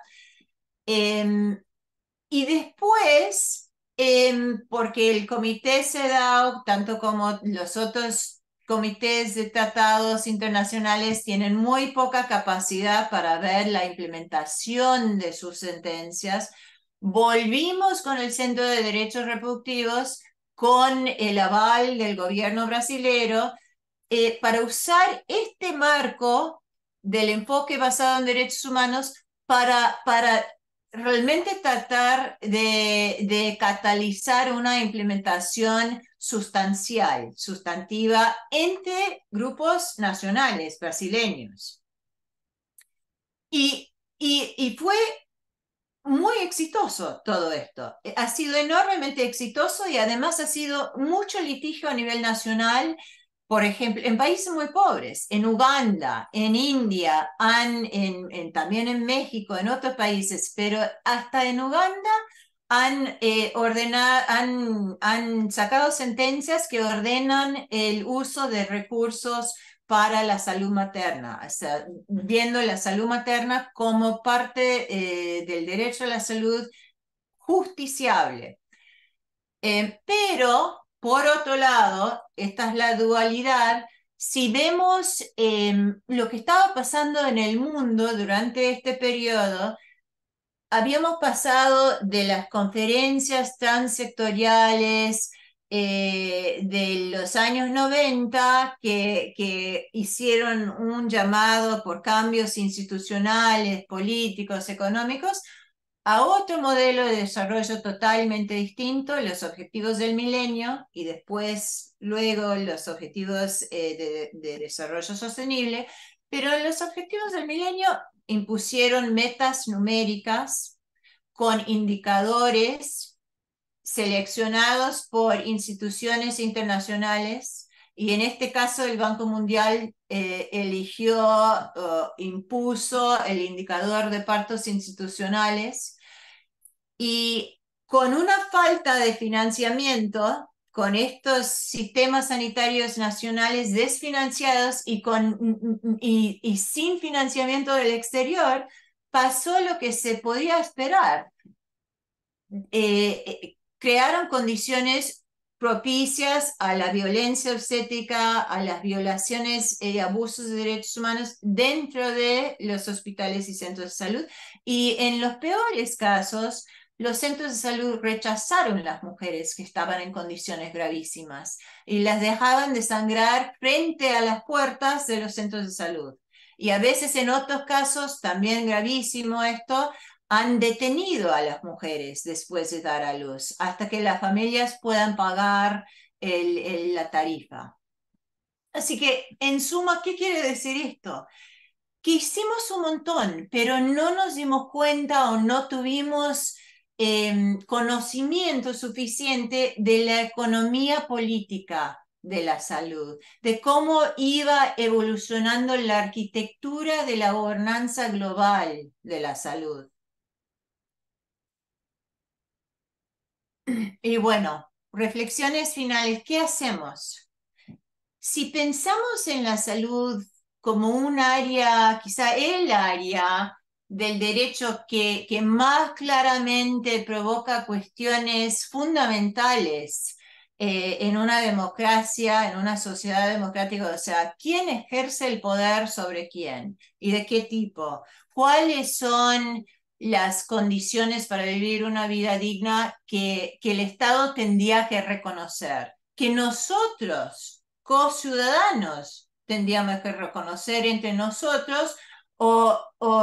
Y después, porque el comité CEDAW, tanto como los otros comités de tratados internacionales, tienen muy poca capacidad para ver la implementación de sus sentencias, volvimos con el Centro de Derechos Reproductivos, con el aval del gobierno brasilero, para usar este marco del enfoque basado en derechos humanos para realmente tratar de catalizar una implementación sustantiva entre grupos nacionales brasileños. Y fue muy exitoso todo esto. Ha sido enormemente exitoso, y además ha sido mucho litigio a nivel nacional. Por ejemplo, en países muy pobres, en Uganda, en India, también en México, en otros países, pero hasta en Uganda han sacado sentencias que ordenan el uso de recursos para la salud materna, o sea, viendo la salud materna como parte del derecho a la salud justiciable. Pero, por otro lado, esta es la dualidad. Si vemos lo que estaba pasando en el mundo durante este periodo, habíamos pasado de las conferencias transsectoriales de los años 90 que hicieron un llamado por cambios institucionales, políticos, económicos, a otro modelo de desarrollo totalmente distinto, los objetivos del milenio, y después, luego, los objetivos de desarrollo sostenible. Pero los objetivos del milenio impusieron metas numéricas con indicadores seleccionados por instituciones internacionales, y en este caso el Banco Mundial impuso el indicador de partos institucionales, y con una falta de financiamiento, con estos sistemas sanitarios nacionales desfinanciados y sin financiamiento del exterior, pasó lo que se podía esperar. Crearon condiciones propicias a la violencia obstétrica, a las violaciones y abusos de derechos humanos dentro de los hospitales y centros de salud. Y en los peores casos, los centros de salud rechazaron a las mujeres que estaban en condiciones gravísimas y las dejaban desangrar frente a las puertas de los centros de salud. Y a veces en otros casos, también gravísimo esto, han detenido a las mujeres después de dar a luz hasta que las familias puedan pagar la tarifa. Así que, en suma, ¿qué quiere decir esto? Que hicimos un montón, pero no nos dimos cuenta o no tuvimos conocimiento suficiente de la economía política de la salud, de cómo iba evolucionando la arquitectura de la gobernanza global de la salud. Y bueno, reflexiones finales, ¿qué hacemos? Si pensamos en la salud como un área, quizá el área del derecho que más claramente provoca cuestiones fundamentales en una democracia, en una sociedad democrática, o sea, ¿quién ejerce el poder sobre quién? ¿Y de qué tipo? ¿Cuáles son las condiciones para vivir una vida digna que el Estado tendría que reconocer? Que nosotros, co-ciudadanos, tendríamos que reconocer entre nosotros, o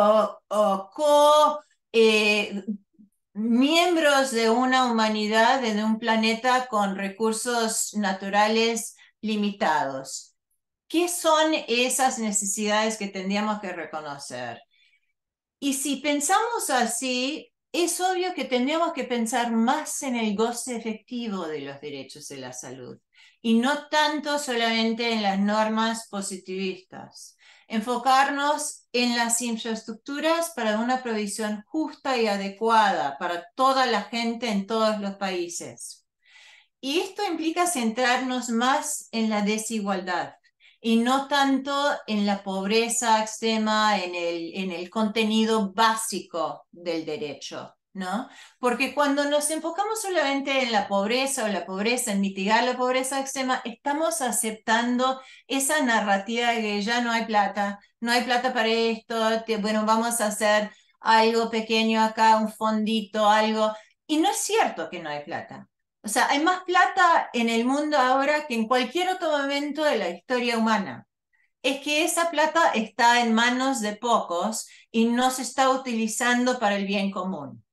miembros de una humanidad, de un planeta con recursos naturales limitados. ¿Qué son esas necesidades que tendríamos que reconocer? Y si pensamos así, es obvio que tendríamos que pensar más en el goce efectivo de los derechos de la salud y no tanto solamente en las normas positivistas. Enfocarnos en las infraestructuras para una provisión justa y adecuada para toda la gente en todos los países. Y esto implica centrarnos más en la desigualdad y no tanto en la pobreza extrema, en el contenido básico del derecho, ¿no? Porque cuando nos enfocamos solamente en la pobreza en mitigar la pobreza extrema, estamos aceptando esa narrativa de que ya no hay plata para esto, bueno, vamos a hacer algo pequeño acá, un fondito, algo, y no es cierto que no hay plata. O sea, hay más plata en el mundo ahora que en cualquier otro momento de la historia humana. Es que esa plata está en manos de pocos y no se está utilizando para el bien común.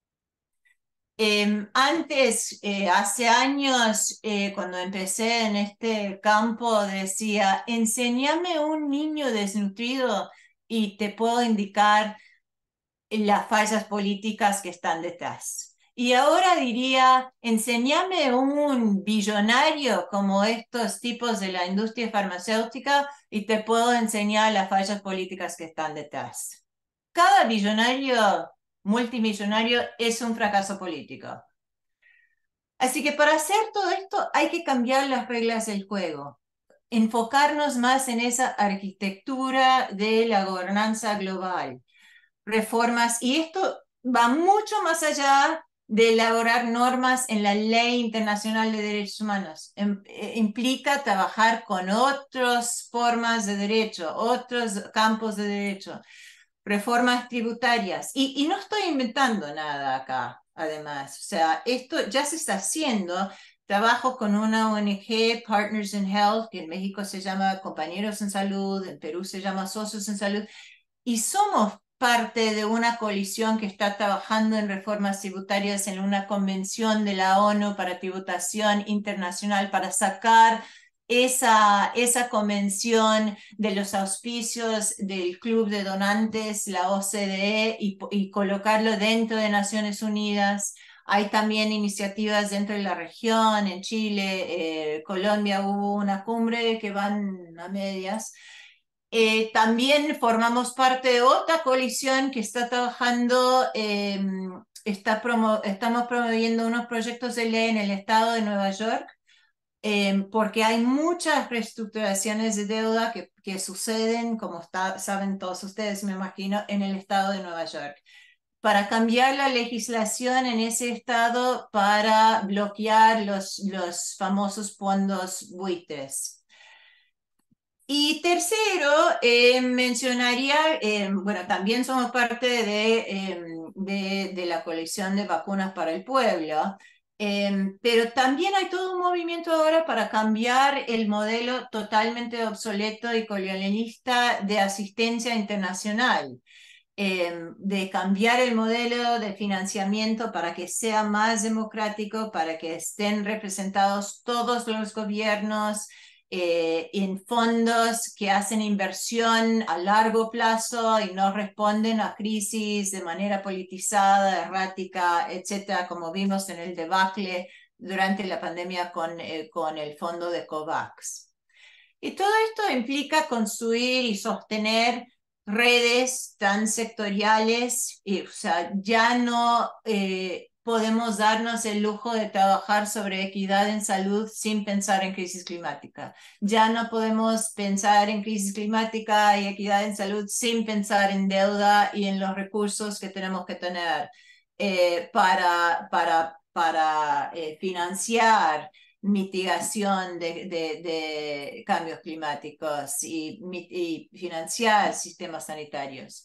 Antes, hace años, cuando empecé en este campo, decía, enséñame un niño desnutrido y te puedo indicar las fallas políticas que están detrás. Y ahora diría, enséñame un billonario como estos tipos de la industria farmacéutica y te puedo enseñar las fallas políticas que están detrás. Cada billonario, multimillonario, es un fracaso político. Así que para hacer todo esto hay que cambiar las reglas del juego, enfocarnos más en esa arquitectura de la gobernanza global, reformas, y esto va mucho más allá de elaborar normas en la Ley Internacional de Derechos Humanos. Implica trabajar con otras formas de derecho, otros campos de derecho, reformas tributarias. Y no estoy inventando nada acá, además. O sea, esto ya se está haciendo. Trabajo con una ONG, Partners in Health, que en México se llama Compañeros en Salud, en Perú se llama Socios en Salud, y somos parte de una coalición que está trabajando en reformas tributarias en una convención de la ONU para tributación internacional para sacar esa convención de los auspicios del Club de Donantes, la OCDE, y colocarlo dentro de Naciones Unidas. Hay también iniciativas dentro de la región, en Chile, Colombia hubo una cumbre que van a medias. También formamos parte de otra coalición que está trabajando, estamos promoviendo unos proyectos de ley en el estado de Nueva York, porque hay muchas reestructuraciones de deuda que suceden, como saben todos ustedes, me imagino, en el estado de Nueva York. Para cambiar la legislación en ese estado para bloquear los famosos fondos buitres. Y tercero, mencionaría, bueno, también somos parte de la colección de vacunas para el pueblo, pero también hay todo un movimiento ahora para cambiar el modelo totalmente obsoleto y colonialista de asistencia internacional, de cambiar el modelo de financiamiento para que sea más democrático, para que estén representados todos los gobiernos en fondos que hacen inversión a largo plazo y no responden a crisis de manera politizada, errática, etcétera, como vimos en el debacle durante la pandemia con el fondo de COVAX. Y todo esto implica construir y sostener redes tan sectoriales, y, o sea, ya no podemos darnos el lujo de trabajar sobre equidad en salud sin pensar en crisis climática. Ya no podemos pensar en crisis climática y equidad en salud sin pensar en deuda y en los recursos que tenemos que tener para financiar mitigación de cambios climáticos y financiar sistemas sanitarios.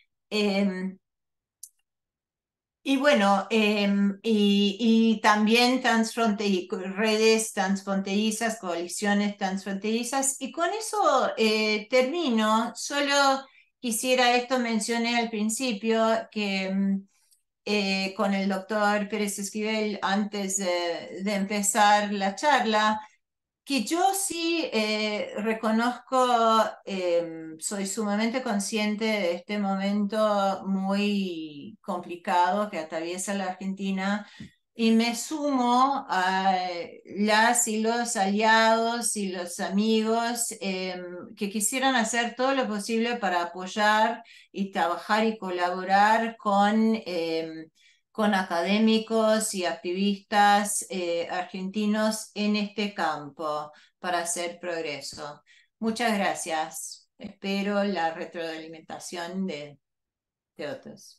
Y bueno, y también redes transfronterizas, coaliciones transfronterizas. Y con eso termino. Solo quisiera, esto mencioné al principio, que con el doctor Pérez Esquivel antes de empezar la charla, que yo sí reconozco, soy sumamente consciente de este momento muy complicado que atraviesa la Argentina y me sumo a las y los aliados y los amigos que quisieran hacer todo lo posible para apoyar y trabajar y colaborar con académicos y activistas argentinos en este campo para hacer progreso. Muchas gracias. Espero la retroalimentación de otros.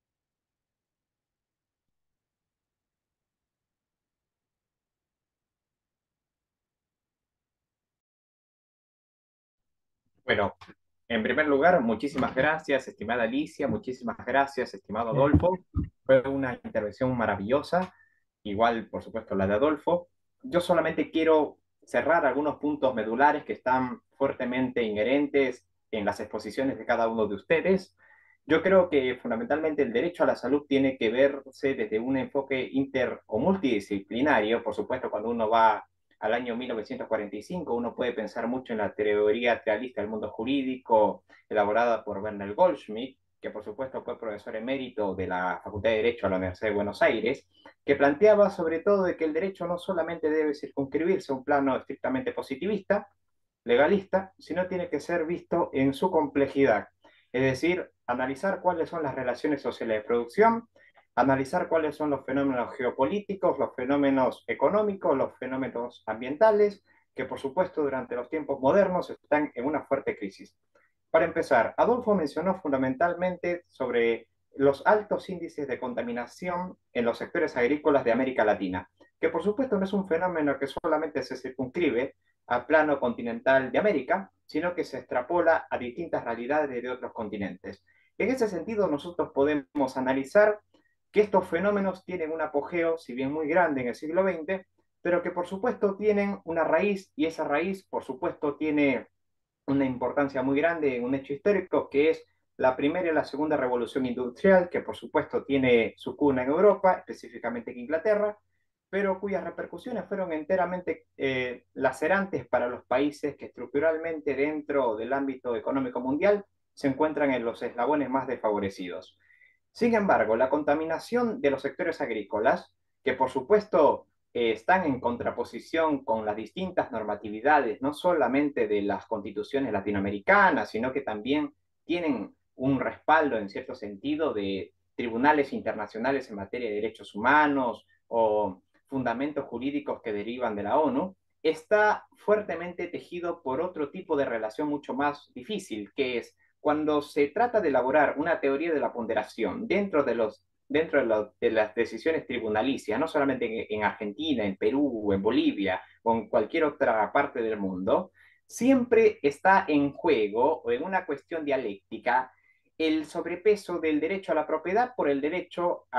Bueno, en primer lugar, muchísimas gracias, estimada Alicia, muchísimas gracias, estimado Adolfo. Fue una intervención maravillosa, igual, por supuesto, la de Adolfo. Yo solamente quiero cerrar algunos puntos medulares que están fuertemente inherentes en las exposiciones de cada uno de ustedes. Yo creo que fundamentalmente el derecho a la salud tiene que verse desde un enfoque inter o multidisciplinario. Por supuesto, cuando uno va al año 1945, uno puede pensar mucho en la teoría realista del mundo jurídico elaborada por Bernard Goldschmidt, que por supuesto fue profesor emérito de la Facultad de Derecho a la Universidad de Buenos Aires, que planteaba sobre todo de que el derecho no solamente debe circunscribirse a un plano estrictamente positivista, legalista, sino tiene que ser visto en su complejidad. Es decir, analizar cuáles son las relaciones sociales de producción, analizar cuáles son los fenómenos geopolíticos, los fenómenos económicos, los fenómenos ambientales, que por supuesto durante los tiempos modernos están en una fuerte crisis. Para empezar, Adolfo mencionó fundamentalmente sobre los altos índices de contaminación en los sectores agrícolas de América Latina, que por supuesto no es un fenómeno que solamente se circunscribe al plano continental de América, sino que se extrapola a distintas realidades de otros continentes. En ese sentido, nosotros podemos analizar que estos fenómenos tienen un apogeo, si bien muy grande en el siglo XX, pero que por supuesto tienen una raíz y esa raíz por supuesto tiene una importancia muy grande en un hecho histórico que es la primera y la segunda revolución industrial, que por supuesto tiene su cuna en Europa, específicamente en Inglaterra, pero cuyas repercusiones fueron enteramente lacerantes para los países que estructuralmente dentro del ámbito económico mundial se encuentran en los eslabones más desfavorecidos. Sin embargo, la contaminación de los sectores agrícolas, que por supuesto están en contraposición con las distintas normatividades, no solamente de las constituciones latinoamericanas, sino que también tienen un respaldo en cierto sentido de tribunales internacionales en materia de derechos humanos o fundamentos jurídicos que derivan de la ONU, está fuertemente tejido por otro tipo de relación mucho más difícil, que es cuando se trata de elaborar una teoría de la ponderación dentro de las decisiones tribunalicias, no solamente en Argentina, en Perú, en Bolivia o en cualquier otra parte del mundo, siempre está en juego o en una cuestión dialéctica el sobrepeso del derecho a la propiedad por el derecho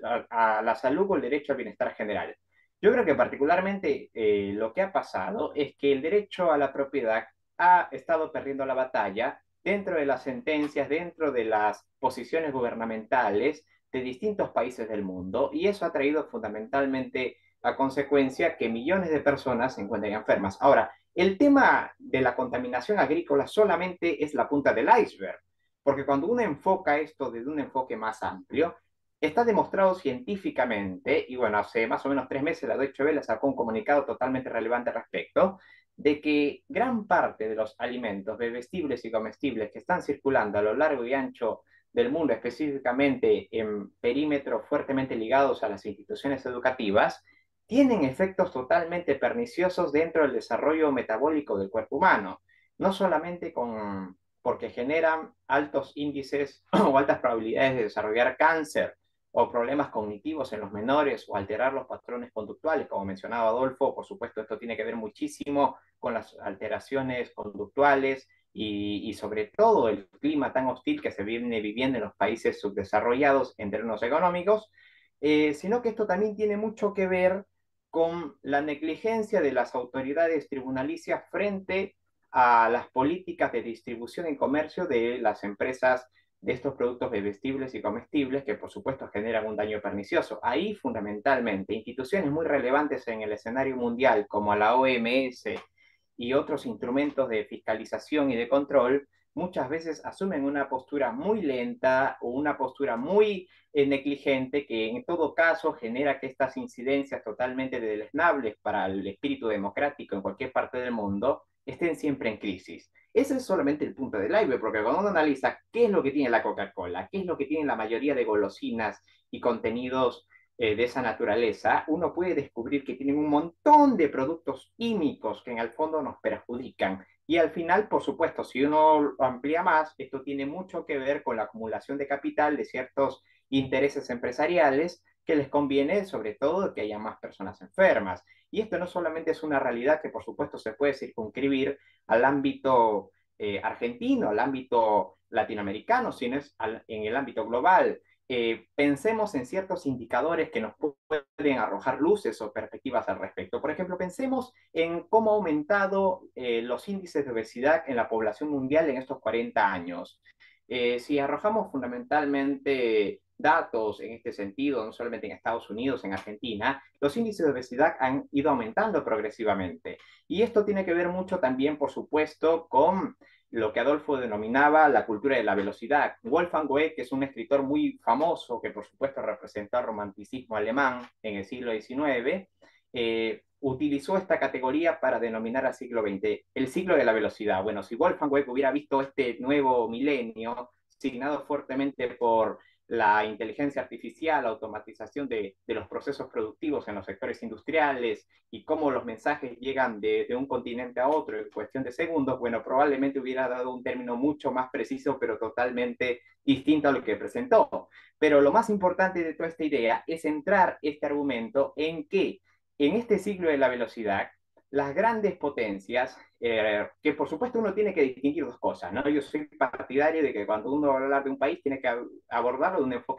a la salud o el derecho al bienestar general. Yo creo que particularmente lo que ha pasado es que el derecho a la propiedad ha estado perdiendo la batalla dentro de las sentencias, dentro de las posiciones gubernamentales de distintos países del mundo, y eso ha traído fundamentalmente a consecuencia que millones de personas se encuentren enfermas. Ahora, el tema de la contaminación agrícola solamente es la punta del iceberg, porque cuando uno enfoca esto desde un enfoque más amplio, está demostrado científicamente, y bueno, hace más o menos 3 meses la Deutsche Welle sacó un comunicado totalmente relevante al respecto, de que gran parte de los alimentos bebestibles y comestibles que están circulando a lo largo y ancho del mundo, específicamente en perímetros fuertemente ligados a las instituciones educativas, tienen efectos totalmente perniciosos dentro del desarrollo metabólico del cuerpo humano, no solamente porque generan altos índices o altas probabilidades de desarrollar cáncer o problemas cognitivos en los menores o alterar los patrones conductuales, como mencionaba Adolfo. Por supuesto, esto tiene que ver muchísimo con las alteraciones conductuales y sobre todo el clima tan hostil que se viene viviendo en los países subdesarrollados en términos económicos, sino que esto también tiene mucho que ver con la negligencia de las autoridades tribunalicias frente a las políticas de distribución y comercio de las empresas de estos productos bebestibles y comestibles que por supuesto generan un daño pernicioso. Ahí fundamentalmente instituciones muy relevantes en el escenario mundial como la OMS y otros instrumentos de fiscalización y de control muchas veces asumen una postura muy lenta o una postura muy negligente que en todo caso genera que estas incidencias totalmente deleznables para el espíritu democrático en cualquier parte del mundo estén siempre en crisis. Ese es solamente el punto del iceberg, porque cuando uno analiza qué es lo que tiene la Coca-Cola, qué es lo que tiene la mayoría de golosinas y contenidos de esa naturaleza, uno puede descubrir que tienen un montón de productos químicos que en el fondo nos perjudican. Y al final, por supuesto, si uno lo amplía más, esto tiene mucho que ver con la acumulación de capital de ciertos intereses empresariales que les conviene, sobre todo, que haya más personas enfermas. Y esto no solamente es una realidad que, por supuesto, se puede circunscribir al ámbito argentino, al ámbito latinoamericano, sino es en el ámbito global. Pensemos en ciertos indicadores que nos pueden arrojar luces o perspectivas al respecto. Por ejemplo, pensemos en cómo ha aumentado los índices de obesidad en la población mundial en estos 40 años. Si arrojamos fundamentalmente datos en este sentido, no solamente en Estados Unidos, en Argentina, los índices de obesidad han ido aumentando progresivamente. Y esto tiene que ver mucho también, por supuesto, con lo que Adolfo denominaba la cultura de la velocidad. Wolfgang Goethe, que es un escritor muy famoso, que por supuesto representó al romanticismo alemán en el siglo XIX, utilizó esta categoría para denominar al siglo XX el siglo de la velocidad. Bueno, si Wolfgang Goethe hubiera visto este nuevo milenio, signado fuertemente por la inteligencia artificial, la automatización de los procesos productivos en los sectores industriales y cómo los mensajes llegan de un continente a otro en cuestión de segundos, bueno, probablemente hubiera dado un término mucho más preciso, pero totalmente distinto a lo que presentó. Pero lo más importante de toda esta idea es centrar este argumento en que en este siglo de la velocidad, las grandes potencias, que por supuesto uno tiene que distinguir dos cosas, ¿no? Yo soy partidario de que cuando uno va a hablar de un país tiene que abordarlo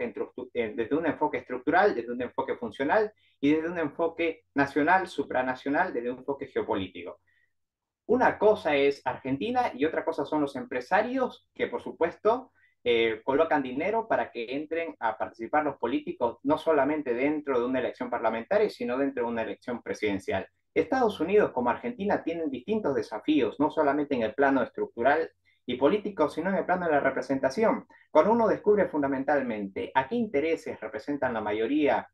desde un enfoque estructural, desde un enfoque funcional y desde un enfoque nacional, supranacional, desde un enfoque geopolítico. Una cosa es Argentina y otra cosa son los empresarios que, por supuesto, colocan dinero para que entren a participar los políticos, no solamente dentro de una elección parlamentaria, sino dentro de una elección presidencial. Estados Unidos como Argentina tienen distintos desafíos, no solamente en el plano estructural y político, sino en el plano de la representación. Cuando uno descubre fundamentalmente a qué intereses representan la mayoría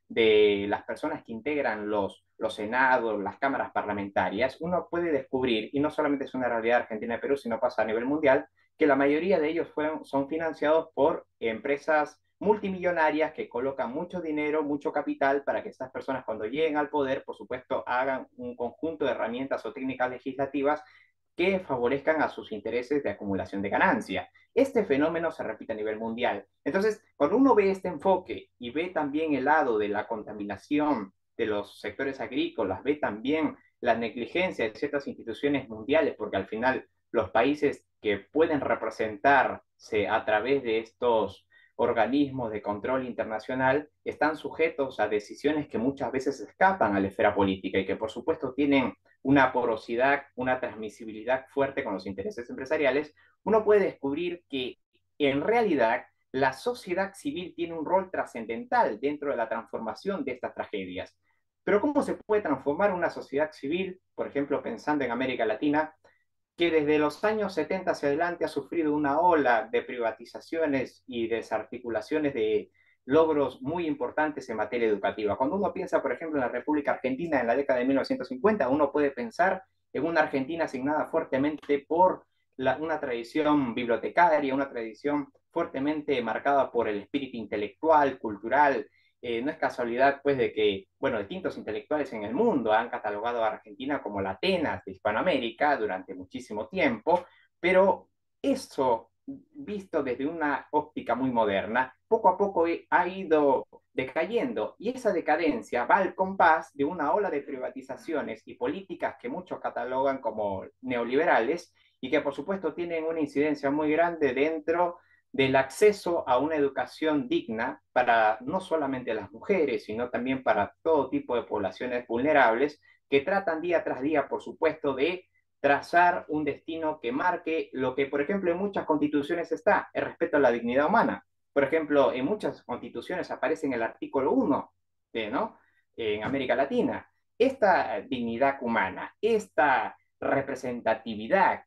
de las personas que integran los senados, las cámaras parlamentarias, uno puede descubrir, y no solamente es una realidad argentina y Perú, sino pasa a nivel mundial, que la mayoría de ellos son financiados por empresas multimillonarias que colocan mucho dinero, mucho capital para que estas personas cuando lleguen al poder, por supuesto, hagan un conjunto de herramientas o técnicas legislativas que favorezcan a sus intereses de acumulación de ganancia. Este fenómeno se repite a nivel mundial. Entonces, cuando uno ve este enfoque y ve también el lado de la contaminación de los sectores agrícolas, ve también la negligencia de ciertas instituciones mundiales, porque al final los países que pueden representarse a través de estos organismos de control internacional están sujetos a decisiones que muchas veces escapan a la esfera política y que por supuesto tienen una porosidad, una transmisibilidad fuerte con los intereses empresariales, uno puede descubrir que en realidad la sociedad civil tiene un rol trascendental dentro de la transformación de estas tragedias. Pero ¿cómo se puede transformar una sociedad civil, por ejemplo, pensando en América Latina, que desde los años 70 hacia adelante ha sufrido una ola de privatizaciones y desarticulaciones de logros muy importantes en materia educativa? Cuando uno piensa, por ejemplo, en la República Argentina en la década de 1950, uno puede pensar en una Argentina asignada fuertemente por una tradición bibliotecaria, una tradición fuertemente marcada por el espíritu intelectual, cultural. No es casualidad, pues, de que, bueno, distintos intelectuales en el mundo han catalogado a Argentina como la Atenas de Hispanoamérica durante muchísimo tiempo, pero eso, visto desde una óptica muy moderna, poco a poco ha ido decayendo, y esa decadencia va al compás de una ola de privatizaciones y políticas que muchos catalogan como neoliberales y que por supuesto tienen una incidencia muy grande dentro del acceso a una educación digna para no solamente las mujeres, sino también para todo tipo de poblaciones vulnerables que tratan día tras día, por supuesto, de trazar un destino que marque lo que, por ejemplo, en muchas constituciones está, el respeto a la dignidad humana. Por ejemplo, en muchas constituciones aparece en el artículo 1, ¿no? En América Latina. Esta dignidad humana, esta representatividad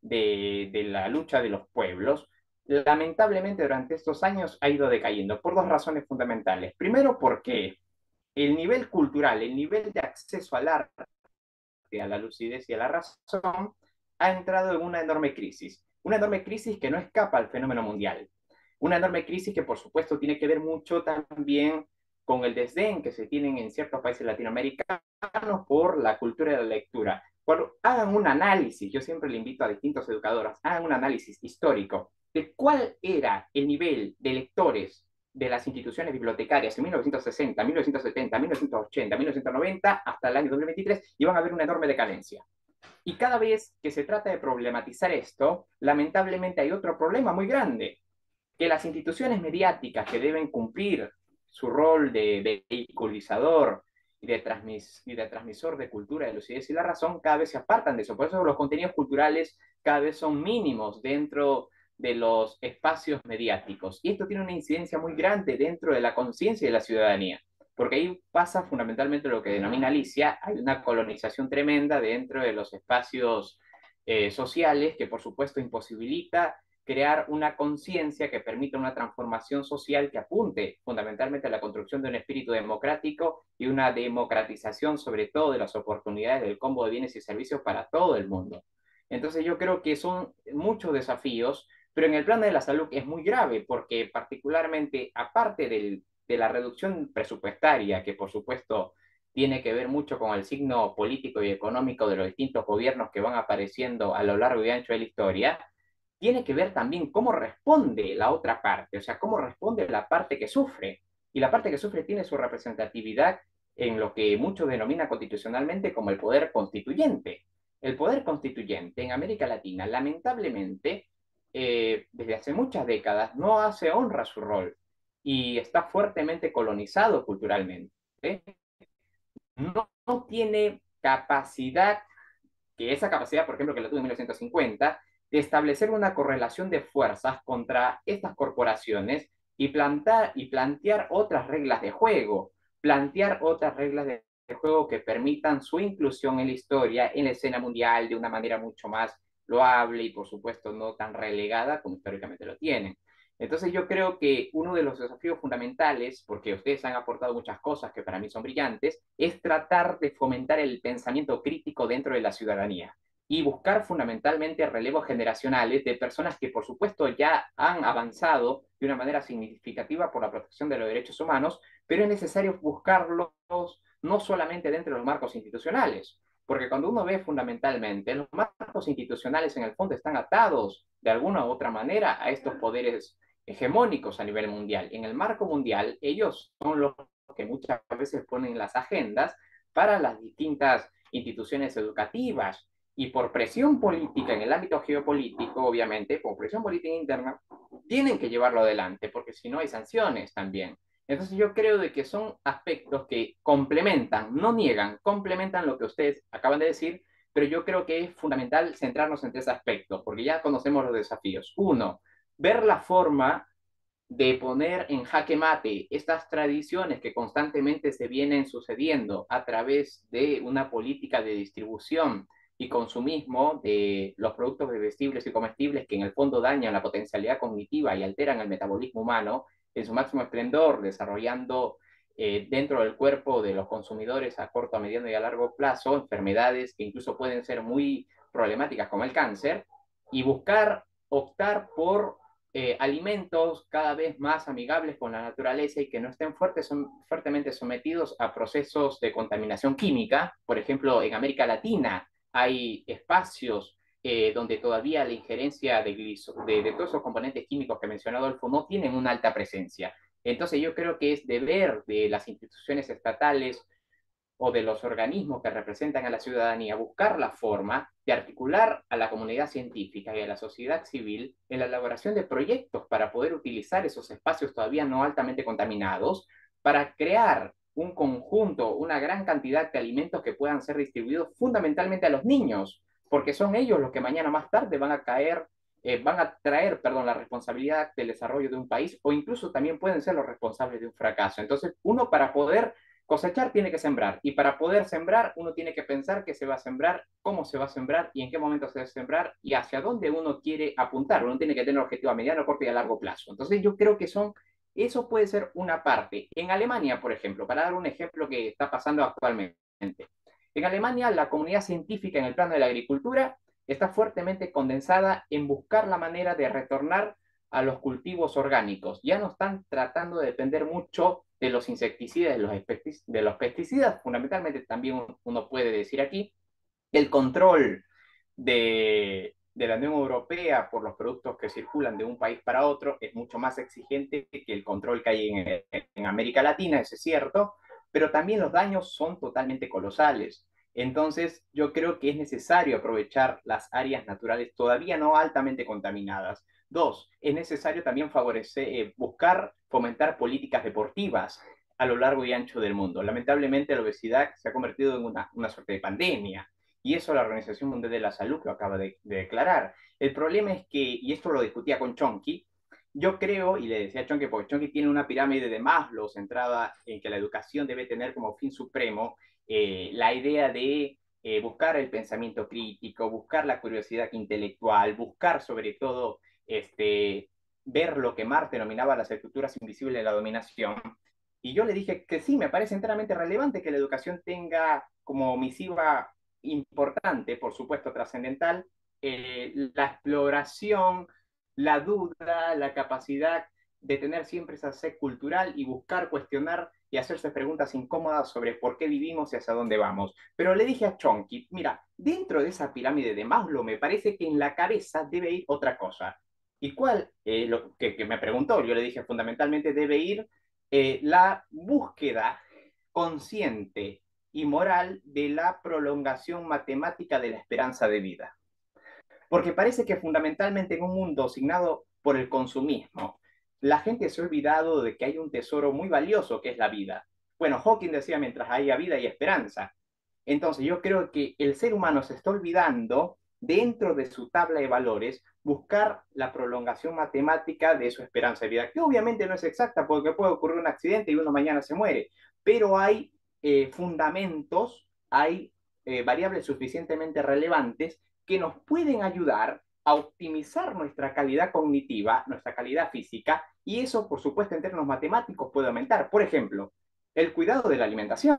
de la lucha de los pueblos, lamentablemente durante estos años ha ido decayendo por dos razones fundamentales. Primero, porque el nivel cultural, el nivel de acceso al arte, a la lucidez y a la razón, ha entrado en una enorme crisis que no escapa al fenómeno mundial, una enorme crisis que por supuesto tiene que ver mucho también con el desdén que se tienen en ciertos países latinoamericanos por la cultura de la lectura. Cuando hagan un análisis, yo siempre le invito a distintos educadores, hagan un análisis histórico de cuál era el nivel de lectores de las instituciones bibliotecarias en 1960, 1970, 1980, 1990 hasta el año 2023 y van a ver una enorme decadencia. Y cada vez que se trata de problematizar esto, lamentablemente hay otro problema muy grande, que las instituciones mediáticas que deben cumplir su rol de vehiculizador y de transmisor de cultura, de lucidez y la razón, cada vez se apartan de eso. Por eso los contenidos culturales cada vez son mínimos dentro de los espacios mediáticos. Y esto tiene una incidencia muy grande dentro de la conciencia de la ciudadanía, porque ahí pasa fundamentalmente lo que denomina Alicia, hay una colonización tremenda dentro de los espacios sociales que por supuesto imposibilita crear una conciencia que permita una transformación social que apunte fundamentalmente a la construcción de un espíritu democrático y una democratización sobre todo de las oportunidades del combo de bienes y servicios para todo el mundo. Entonces yo creo que son muchos desafíos, pero en el plano de la salud es muy grave porque particularmente aparte de la reducción presupuestaria, que por supuesto tiene que ver mucho con el signo político y económico de los distintos gobiernos que van apareciendo a lo largo y ancho de la historia, tiene que ver también cómo responde la otra parte, o sea, cómo responde la parte que sufre. Y la parte que sufre tiene su representatividad en lo que muchos denominan constitucionalmente como el poder constituyente. El poder constituyente en América Latina, lamentablemente, desde hace muchas décadas, no hace honra a su rol y está fuertemente colonizado culturalmente. No tiene capacidad, que esa capacidad, por ejemplo, que la tuvo en 1950, de establecer una correlación de fuerzas contra estas corporaciones y plantear otras reglas de juego, plantear otras reglas de juego que permitan su inclusión en la historia, en la escena mundial, de una manera mucho más loable y, por supuesto, no tan relegada como históricamente lo tienen. Entonces yo creo que uno de los desafíos fundamentales, porque ustedes han aportado muchas cosas que para mí son brillantes, es tratar de fomentar el pensamiento crítico dentro de la ciudadanía y buscar fundamentalmente relevos generacionales de personas que por supuesto ya han avanzado de una manera significativa por la protección de los derechos humanos, pero es necesario buscarlos no solamente dentro de los marcos institucionales, porque cuando uno ve fundamentalmente, los marcos institucionales en el fondo están atados de alguna u otra manera a estos poderes hegemónicos a nivel mundial. En el marco mundial, ellos son los que muchas veces ponen las agendas para las distintas instituciones educativas y por presión política en el ámbito geopolítico, obviamente, por presión política interna, tienen que llevarlo adelante, porque si no hay sanciones también. Entonces yo creo de que son aspectos que complementan, no niegan, complementan lo que ustedes acaban de decir, pero yo creo que es fundamental centrarnos en tres aspectos, porque ya conocemos los desafíos. Uno, ver la forma de poner en jaque mate estas tradiciones que constantemente se vienen sucediendo a través de una política de distribución y consumismo de los productos bebestibles y comestibles que en el fondo dañan la potencialidad cognitiva y alteran el metabolismo humano en su máximo esplendor, desarrollando dentro del cuerpo de los consumidores a corto, a mediano y a largo plazo enfermedades que incluso pueden ser muy problemáticas como el cáncer, y buscar optar por alimentos cada vez más amigables con la naturaleza y que no estén fuertemente sometidos a procesos de contaminación química. Por ejemplo, en América Latina hay espacios donde todavía la injerencia de todos esos componentes químicos que mencionó Adolfo no tienen una alta presencia. Entonces yo creo que es deber de las instituciones estatales o de los organismos que representan a la ciudadanía buscar la forma de articular a la comunidad científica y a la sociedad civil en la elaboración de proyectos para poder utilizar esos espacios todavía no altamente contaminados para crear un conjunto, una gran cantidad de alimentos que puedan ser distribuidos fundamentalmente a los niños, porque son ellos los que mañana más tarde van a traer, perdón, la responsabilidad del desarrollo de un país o incluso también pueden ser los responsables de un fracaso. Entonces, uno para poder cosechar tiene que sembrar y para poder sembrar uno tiene que pensar qué se va a sembrar, cómo se va a sembrar y en qué momento se va a sembrar y hacia dónde uno quiere apuntar. Uno tiene que tener un objetivo a mediano, corto y a largo plazo. Entonces yo creo que eso puede ser una parte. En Alemania, por ejemplo, para dar un ejemplo que está pasando actualmente, en Alemania la comunidad científica en el plano de la agricultura está fuertemente condensada en buscar la manera de retornar a los cultivos orgánicos. Ya no están tratando de depender mucho de los insecticidas, de los pesticidas, fundamentalmente también uno puede decir aquí, el control de la Unión Europea por los productos que circulan de un país para otro es mucho más exigente que el control que hay en América Latina, eso es cierto, pero también los daños son totalmente colosales. Entonces, yo creo que es necesario aprovechar las áreas naturales todavía no altamente contaminadas. Dos, es necesario también buscar fomentar políticas deportivas a lo largo y ancho del mundo. Lamentablemente, la obesidad se ha convertido en una suerte de pandemia y eso la Organización Mundial de la Salud lo acaba de declarar. El problema es que, y esto lo discutía con Chonky, yo creo, y le decía a Chonky, porque Chonky tiene una pirámide de Maslow centrada en que la educación debe tener como fin supremo la idea de buscar el pensamiento crítico, buscar la curiosidad intelectual, buscar sobre todo ver lo que Marx denominaba las estructuras invisibles de la dominación. Y yo le dije que sí, me parece enteramente relevante que la educación tenga como misiva importante, por supuesto trascendental, la exploración, la duda, la capacidad de tener siempre esa sed cultural y buscar, cuestionar y hacerse preguntas incómodas sobre por qué vivimos y hacia dónde vamos. Pero le dije a Chonky, mira, dentro de esa pirámide de Maslow me parece que en la cabeza debe ir otra cosa. ¿Y cuál? Lo que me preguntó, yo le dije fundamentalmente debe ir la búsqueda consciente y moral de la prolongación matemática de la esperanza de vida. Porque parece que fundamentalmente en un mundo signado por el consumismo, la gente se ha olvidado de que hay un tesoro muy valioso que es la vida. Bueno, Hawking decía, mientras haya vida hay esperanza. Entonces yo creo que el ser humano se está olvidando dentro de su tabla de valores, buscar la prolongación matemática de su esperanza de vida, que obviamente no es exacta porque puede ocurrir un accidente y uno mañana se muere, pero hay fundamentos, hay variables suficientemente relevantes que nos pueden ayudar a optimizar nuestra calidad cognitiva, nuestra calidad física, y eso, por supuesto, en términos matemáticos puede aumentar. Por ejemplo, el cuidado de la alimentación.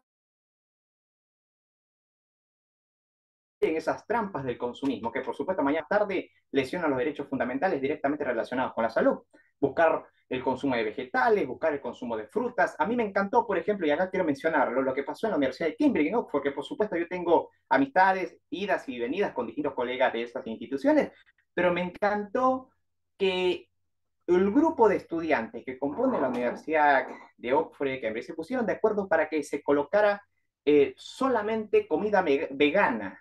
En esas trampas del consumismo, que por supuesto mañana tarde lesionan los derechos fundamentales directamente relacionados con la salud. Buscar el consumo de vegetales, buscar el consumo de frutas. A mí me encantó, por ejemplo, y acá quiero mencionarlo, lo que pasó en la Universidad de Cambridge, ¿no? Porque por supuesto yo tengo amistades, idas y venidas con distintos colegas de estas instituciones, pero me encantó que el grupo de estudiantes que compone la Universidad de Oxford, Cambridge, se pusieron de acuerdo para que se colocara solamente comida vegana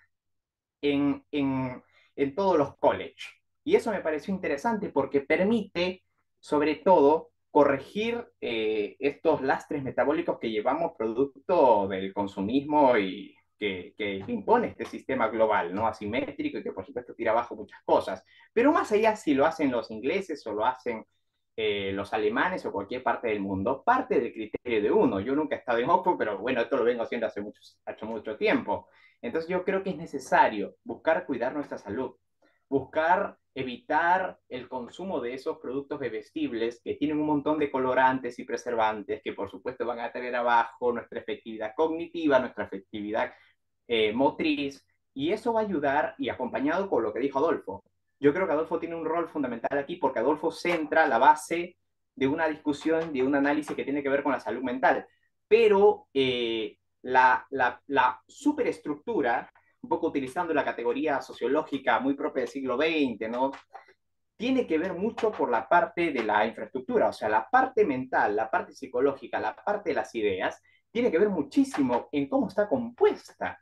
en todos los colleges. Y eso me pareció interesante porque permite, sobre todo, corregir estos lastres metabólicos que llevamos producto del consumismo y que impone este sistema global, ¿no? Asimétrico y que por supuesto tira abajo muchas cosas. Pero más allá si lo hacen los ingleses o lo hacen los alemanes o cualquier parte del mundo, parte del criterio de uno. Yo nunca he estado en Oxford, pero bueno, esto lo vengo haciendo hace mucho tiempo. Entonces yo creo que es necesario buscar cuidar nuestra salud, buscar evitar el consumo de esos productos bebestibles que tienen un montón de colorantes y preservantes que por supuesto van a tener abajo nuestra efectividad cognitiva, nuestra efectividad motriz, y eso va a ayudar, y acompañado con lo que dijo Adolfo. Yo creo que Adolfo tiene un rol fundamental aquí porque Adolfo centra la base de una discusión, de un análisis que tiene que ver con la salud mental. Pero la superestructura, un poco utilizando la categoría sociológica muy propia del siglo XX, ¿no? Tiene que ver mucho por la parte de la infraestructura, o sea, la parte mental, la parte psicológica, la parte de las ideas, tiene que ver muchísimo en cómo está compuesta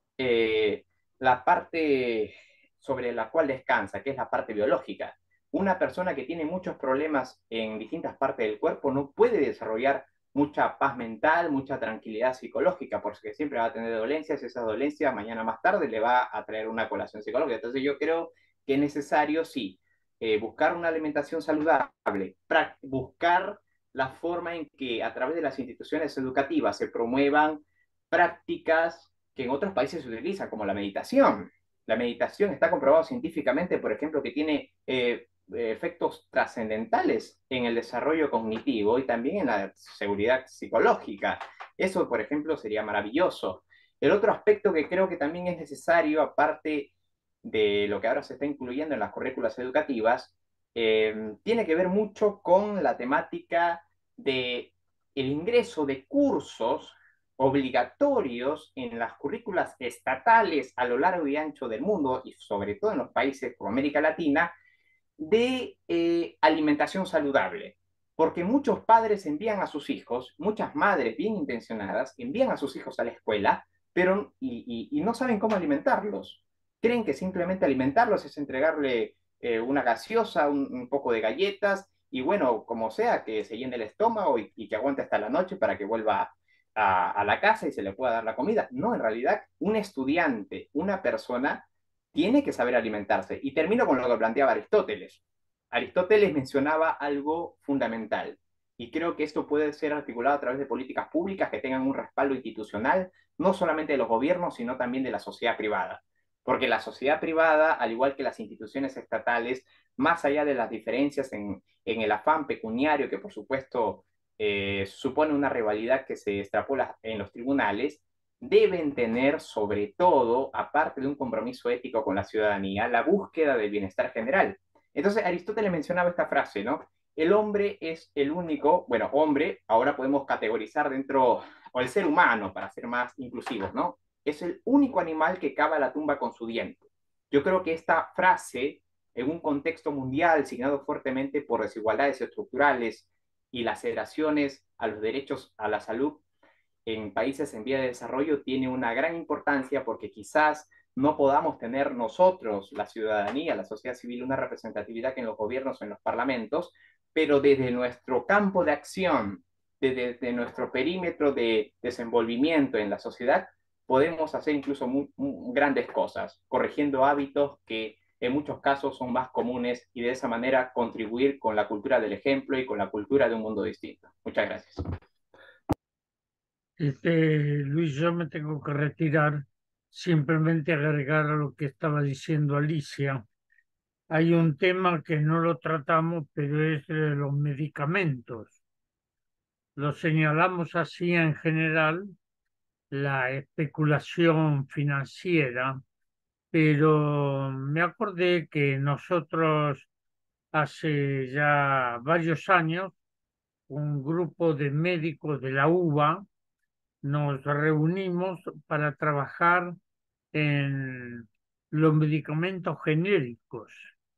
eh, la parte sobre la cual descansa, que es la parte biológica. Una persona que tiene muchos problemas en distintas partes del cuerpo no puede desarrollar mucha paz mental, mucha tranquilidad psicológica, porque siempre va a tener dolencias y esas dolencias mañana más tarde le va a traer una colación psicológica. Entonces yo creo que es necesario, sí, buscar una alimentación saludable, buscar la forma en que a través de las instituciones educativas se promuevan prácticas que en otros países se utilizan, como la meditación. La meditación está comprobado científicamente, por ejemplo, que tiene efectos trascendentales en el desarrollo cognitivo y también en la seguridad psicológica. Eso, por ejemplo, sería maravilloso. El otro aspecto que creo que también es necesario, aparte de lo que ahora se está incluyendo en las currículas educativas, tiene que ver mucho con la temática de el ingreso de cursos obligatorios en las currículas estatales a lo largo y ancho del mundo, y sobre todo en los países como América Latina, de alimentación saludable. Porque muchos padres envían a sus hijos, muchas madres bien intencionadas, envían a sus hijos a la escuela, pero y no saben cómo alimentarlos. Creen que simplemente alimentarlos es entregarle una gaseosa, un poco de galletas, y bueno, como sea, que se llene el estómago y que aguante hasta la noche para que vuelva a la casa y se le pueda dar la comida. No, en realidad, un estudiante, una persona, tiene que saber alimentarse. Y termino con lo que planteaba Aristóteles. Aristóteles mencionaba algo fundamental, y creo que esto puede ser articulado a través de políticas públicas que tengan un respaldo institucional, no solamente de los gobiernos, sino también de la sociedad privada. Porque la sociedad privada, al igual que las instituciones estatales, más allá de las diferencias en el afán pecuniario, que por supuesto supone una rivalidad que se extrapola en los tribunales, deben tener sobre todo, aparte de un compromiso ético con la ciudadanía, la búsqueda del bienestar general. Entonces Aristóteles mencionaba esta frase, ¿no? El hombre es el único, bueno, hombre, ahora podemos categorizar dentro, o el ser humano, para ser más inclusivos, ¿no? Es el único animal que cava la tumba con su diente. Yo creo que esta frase, en un contexto mundial signado fuertemente por desigualdades estructurales y laceraciones a los derechos a la salud, en países en vía de desarrollo tiene una gran importancia porque quizás no podamos tener nosotros, la ciudadanía, la sociedad civil, una representatividad que en los gobiernos o en los parlamentos, pero desde nuestro campo de acción, desde nuestro perímetro de desenvolvimiento en la sociedad, podemos hacer incluso grandes cosas, corrigiendo hábitos que en muchos casos son más comunes y de esa manera contribuir con la cultura del ejemplo y con la cultura de un mundo distinto. Muchas gracias. Luis, yo me tengo que retirar, simplemente agregar a lo que estaba diciendo Alicia. Hay un tema que no lo tratamos, pero es los medicamentos. Lo señalamos así en general, la especulación financiera, pero me acordé que nosotros hace ya varios años, un grupo de médicos de la UBA, nos reunimos para trabajar en los medicamentos genéricos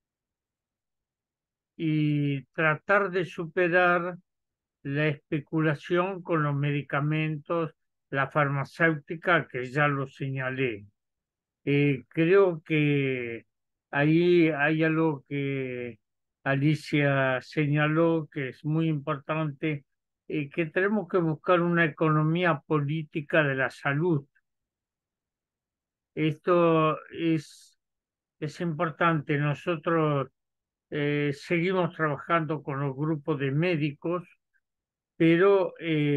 y tratar de superar la especulación con los medicamentos, la farmacéutica, que ya lo señalé. Creo que ahí hay algo que Alicia señaló que es muy importante, que tenemos que buscar una economía política de la salud. Esto es importante. Nosotros seguimos trabajando con los grupos de médicos, pero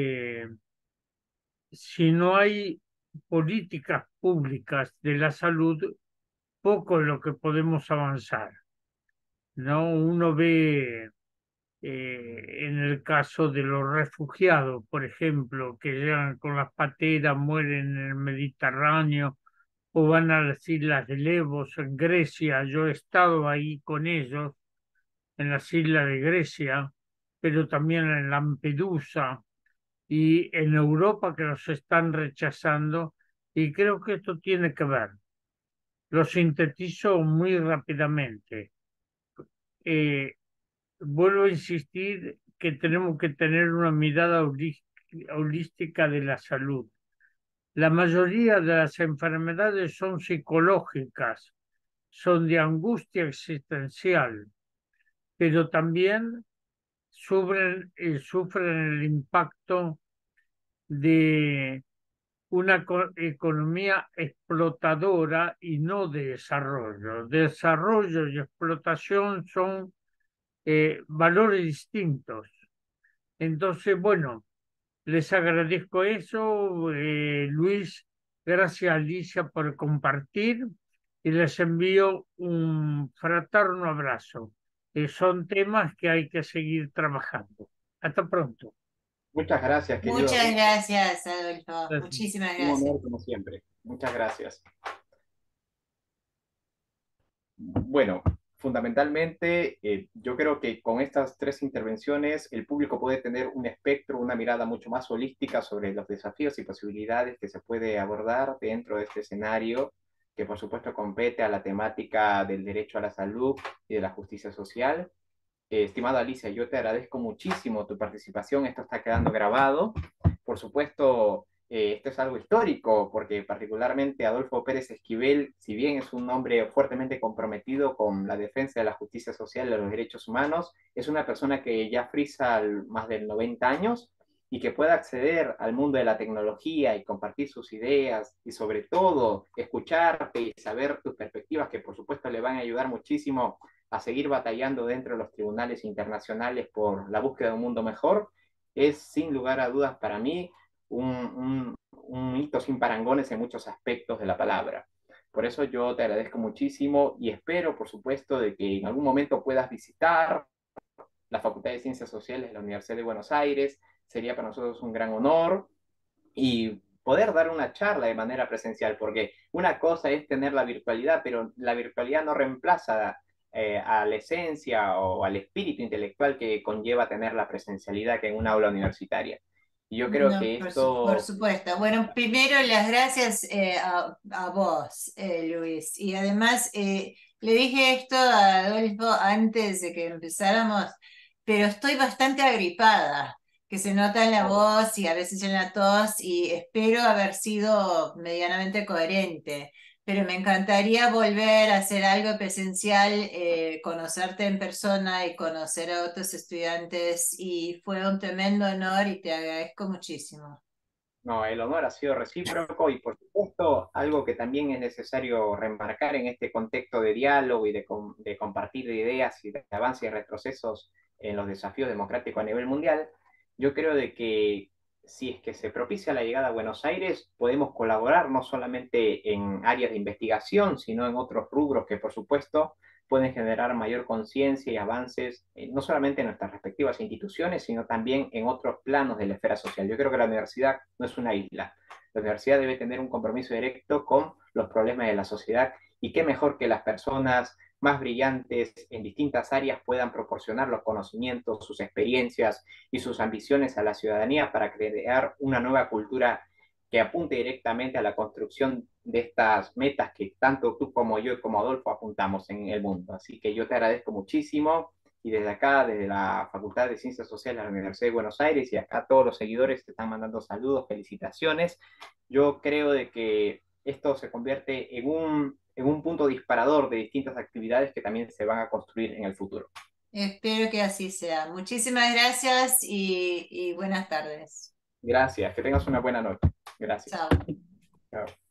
si no hay políticas públicas de la salud, poco es lo que podemos avanzar, ¿no? Uno ve en el caso de los refugiados, por ejemplo, que llegan con las pateras, mueren en el Mediterráneo o van a las islas de Lesbos en Grecia. Yo he estado ahí con ellos en las islas de Grecia, pero también en Lampedusa y en Europa, que los están rechazando, y creo que esto tiene que ver. Lo sintetizo muy rápidamente. Eh, Vuelvo a insistir que tenemos que tener una mirada holística de la salud. La mayoría de las enfermedades son psicológicas, son de angustia existencial, pero también sufren el impacto de una economía explotadora y no de desarrollo. Desarrollo y explotación son valores distintos. Entonces, bueno, les agradezco eso, Luis. Gracias, Alicia, por compartir y les envío un fraterno abrazo. Son temas que hay que seguir trabajando. Hasta pronto. Muchas gracias, querido Muchas Richard. gracias, Adolfo. Gracias. Muchísimas Un gracias. honor como siempre. Muchas gracias. Bueno, fundamentalmente, yo creo que con estas tres intervenciones el público puede tener un espectro, una mirada mucho más holística sobre los desafíos y posibilidades que se puede abordar dentro de este escenario, que por supuesto compete a la temática del derecho a la salud y de la justicia social. Estimada Alicia, yo te agradezco muchísimo tu participación, esto está quedando grabado. Por supuesto, esto es algo histórico, porque particularmente Adolfo Pérez Esquivel, si bien es un hombre fuertemente comprometido con la defensa de la justicia social y de los derechos humanos, es una persona que ya frisa más de 90 años y que pueda acceder al mundo de la tecnología y compartir sus ideas y sobre todo escucharte y saber tus perspectivas, que por supuesto le van a ayudar muchísimo a seguir batallando dentro de los tribunales internacionales por la búsqueda de un mundo mejor, es sin lugar a dudas para mí un hito sin parangones en muchos aspectos de la palabra. Por eso yo te agradezco muchísimo y espero, por supuesto, de que en algún momento puedas visitar la Facultad de Ciencias Sociales de la Universidad de Buenos Aires. Sería para nosotros un gran honor y poder dar una charla de manera presencial, porque una cosa es tener la virtualidad, pero la virtualidad no reemplaza a la esencia o al espíritu intelectual que conlleva tener la presencialidad que en un aula universitaria. Y yo creo No, que por esto... supuesto. Bueno, primero las gracias a vos, Luis. Y además, le dije esto a Adolfo antes de que empezáramos, pero estoy bastante agripada, que se nota en la voz y a veces en la tos, y espero haber sido medianamente coherente. Pero me encantaría volver a hacer algo presencial, conocerte en persona y conocer a otros estudiantes y fue un tremendo honor y te agradezco muchísimo. No, el honor ha sido recíproco y por supuesto algo que también es necesario remarcar en este contexto de diálogo y de compartir ideas y de avance y retrocesos en los desafíos democráticos a nivel mundial. Yo creo de que si es que se propicia la llegada a Buenos Aires, podemos colaborar no solamente en áreas de investigación, sino en otros rubros que por supuesto pueden generar mayor conciencia y avances, no solamente en nuestras respectivas instituciones, sino también en otros planos de la esfera social. Yo creo que la universidad no es una isla. La universidad debe tener un compromiso directo con los problemas de la sociedad y qué mejor que las personas más brillantes en distintas áreas puedan proporcionar los conocimientos, sus experiencias y sus ambiciones a la ciudadanía para crear una nueva cultura que apunte directamente a la construcción de estas metas que tanto tú como yo y como Adolfo apuntamos en el mundo. Así que yo te agradezco muchísimo y desde acá, desde la Facultad de Ciencias Sociales de la Universidad de Buenos Aires y acá todos los seguidores te están mandando saludos, felicitaciones. Yo creo de que esto se convierte en un punto disparador de distintas actividades que también se van a construir en el futuro. Espero que así sea. Muchísimas gracias y buenas tardes. Gracias, que tengas una buena noche. Gracias. Chao. Chao.